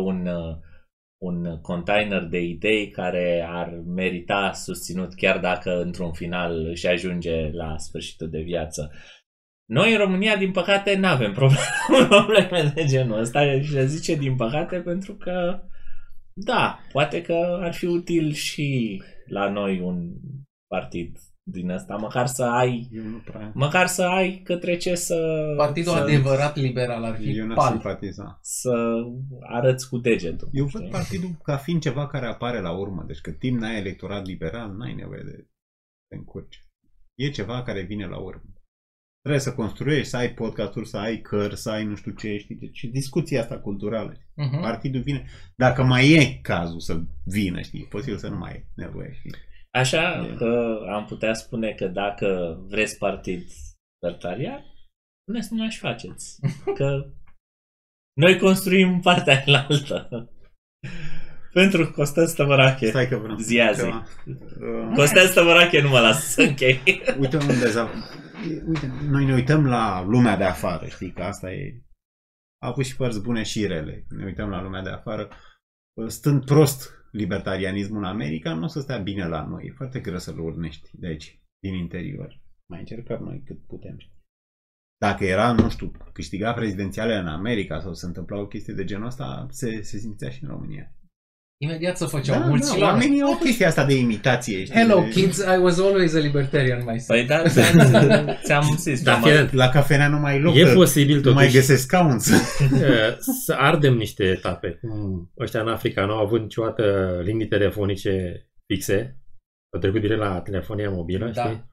un container de idei care ar merita susținut chiar dacă într-un final își ajunge la sfârșitul de viață. Noi în România, din păcate, nu avem probleme de genul ăsta și le zice din păcate pentru că da, poate că ar fi util și la noi un partid din ăsta, măcar să ai către ce să... Partidul adevărat liberal ar fi Eu n-aș PAL. simpatiza. Să arăți cu degetul. Eu văd partidul ca fiind ceva care apare la urmă. Deci că timp n-ai electorat liberal, n-ai nevoie de te încurci. E ceva care vine la urmă. Trebuie să construiești, să ai podcasturi, să ai cărți, să ai nu știu ce, știi? Deci discuția asta culturală. Partidul vine. Dacă mai e cazul să vină, știi? E posibil să nu mai e nevoie, știi? Așa că am putea spune că dacă vreți partid libertarian, puneți nu aș faceți. Că noi construim partea aia. Pentru Costel Stăvărache. Stai că vreau. Zi a zi. Ceva. Costel Stăvărache nu mă lasă să închei. Uite, uite, noi ne uităm la lumea de afară, știi, că asta e... A avut și părți bune și rele. Ne uităm la lumea de afară. Stând prost libertarianismul în America, nu o să stea bine la noi. E foarte greu să-l urnești de aici, din interior. Mai încercăm noi cât putem. Dacă era, nu știu, câștiga prezidențiale în America sau se întâmpla o chestie de genul ăsta, se simțea și în România. Imediat să făceau mulți oamenii au chestia asta de imitație. Știi, Hello kids, I was always a libertarian myself. Păi da, ți-am zis. Da, la cafenea nu mai loc. E posibil nu mai totuși găsesc scaun. să ardem niște etape. Cum ăștia în Africa nu au avut niciodată linii telefonice fixe. Au trecut direct la telefonia mobilă, Da. știi?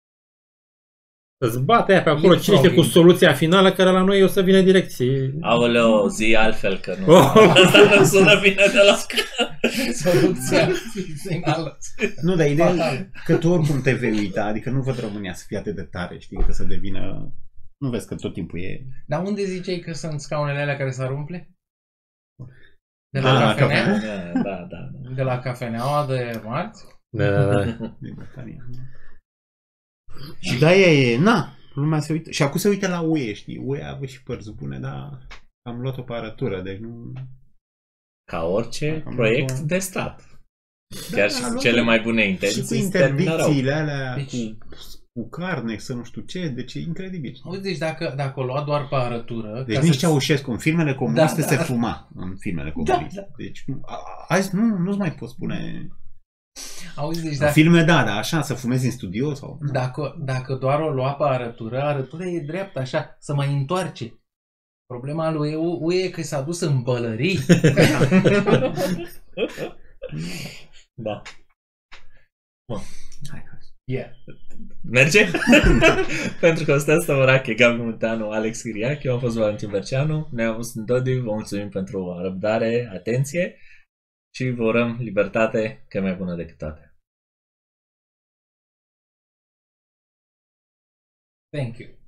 Să-ți bate aia pe acolo, cine știe cu Leapfrogging. soluția finală, care la noi o să vină direct. Aoleo, zi altfel că nu. Oh. Asta nu sună bine deloc. Soluția finală. Nu, dar ideea e că tu oricum te vei uita, adică nu văd România să fie atât de tare, știi, că să devină... Nu vezi că tot timpul e... Dar unde ziceai că sunt scaunele alea care s-ar umple? De Da, la la cafenea? Da. De la cafeneaua de marți? Da. libertarian. Și de-aia e, na, lumea se uită. Și acum se uită la UE, știi, UE a avut și părți bune, dar am luat-o pe arătură, deci nu... Ca orice Am proiect luat-o. de stat. Chiar și am luat-o. cele mai bune Și cu intenții se termină rău. interdicțiile alea, Deci- cu carne, să nu știu ce, deci e incredibil. Uite, deci dacă o lua doar pe arătură... Deci ca nici să- Ceaușescu, în filmele comuniste Da. se fuma în filmele comuniste. Da. Deci azi nu-ți mai poți spune... Auzi, deci În filme, da, dar așa, să fumezi în studio sau... dacă doar o lua pe arătura e dreaptă, așa, să mai întoarce. Problema lui UE e că s-a dus în bălării. Da. Hai. Yeah. Merge? Pentru că ăsta Stăvărache, Gabi Munteanu, Alex Chiriac, eu am fost Valentin Berceanu, ne-am văzut în Dodi, vă mulțumim pentru răbdare, atenție și vă urăm libertate, că e mai bună decât toate. Thank you.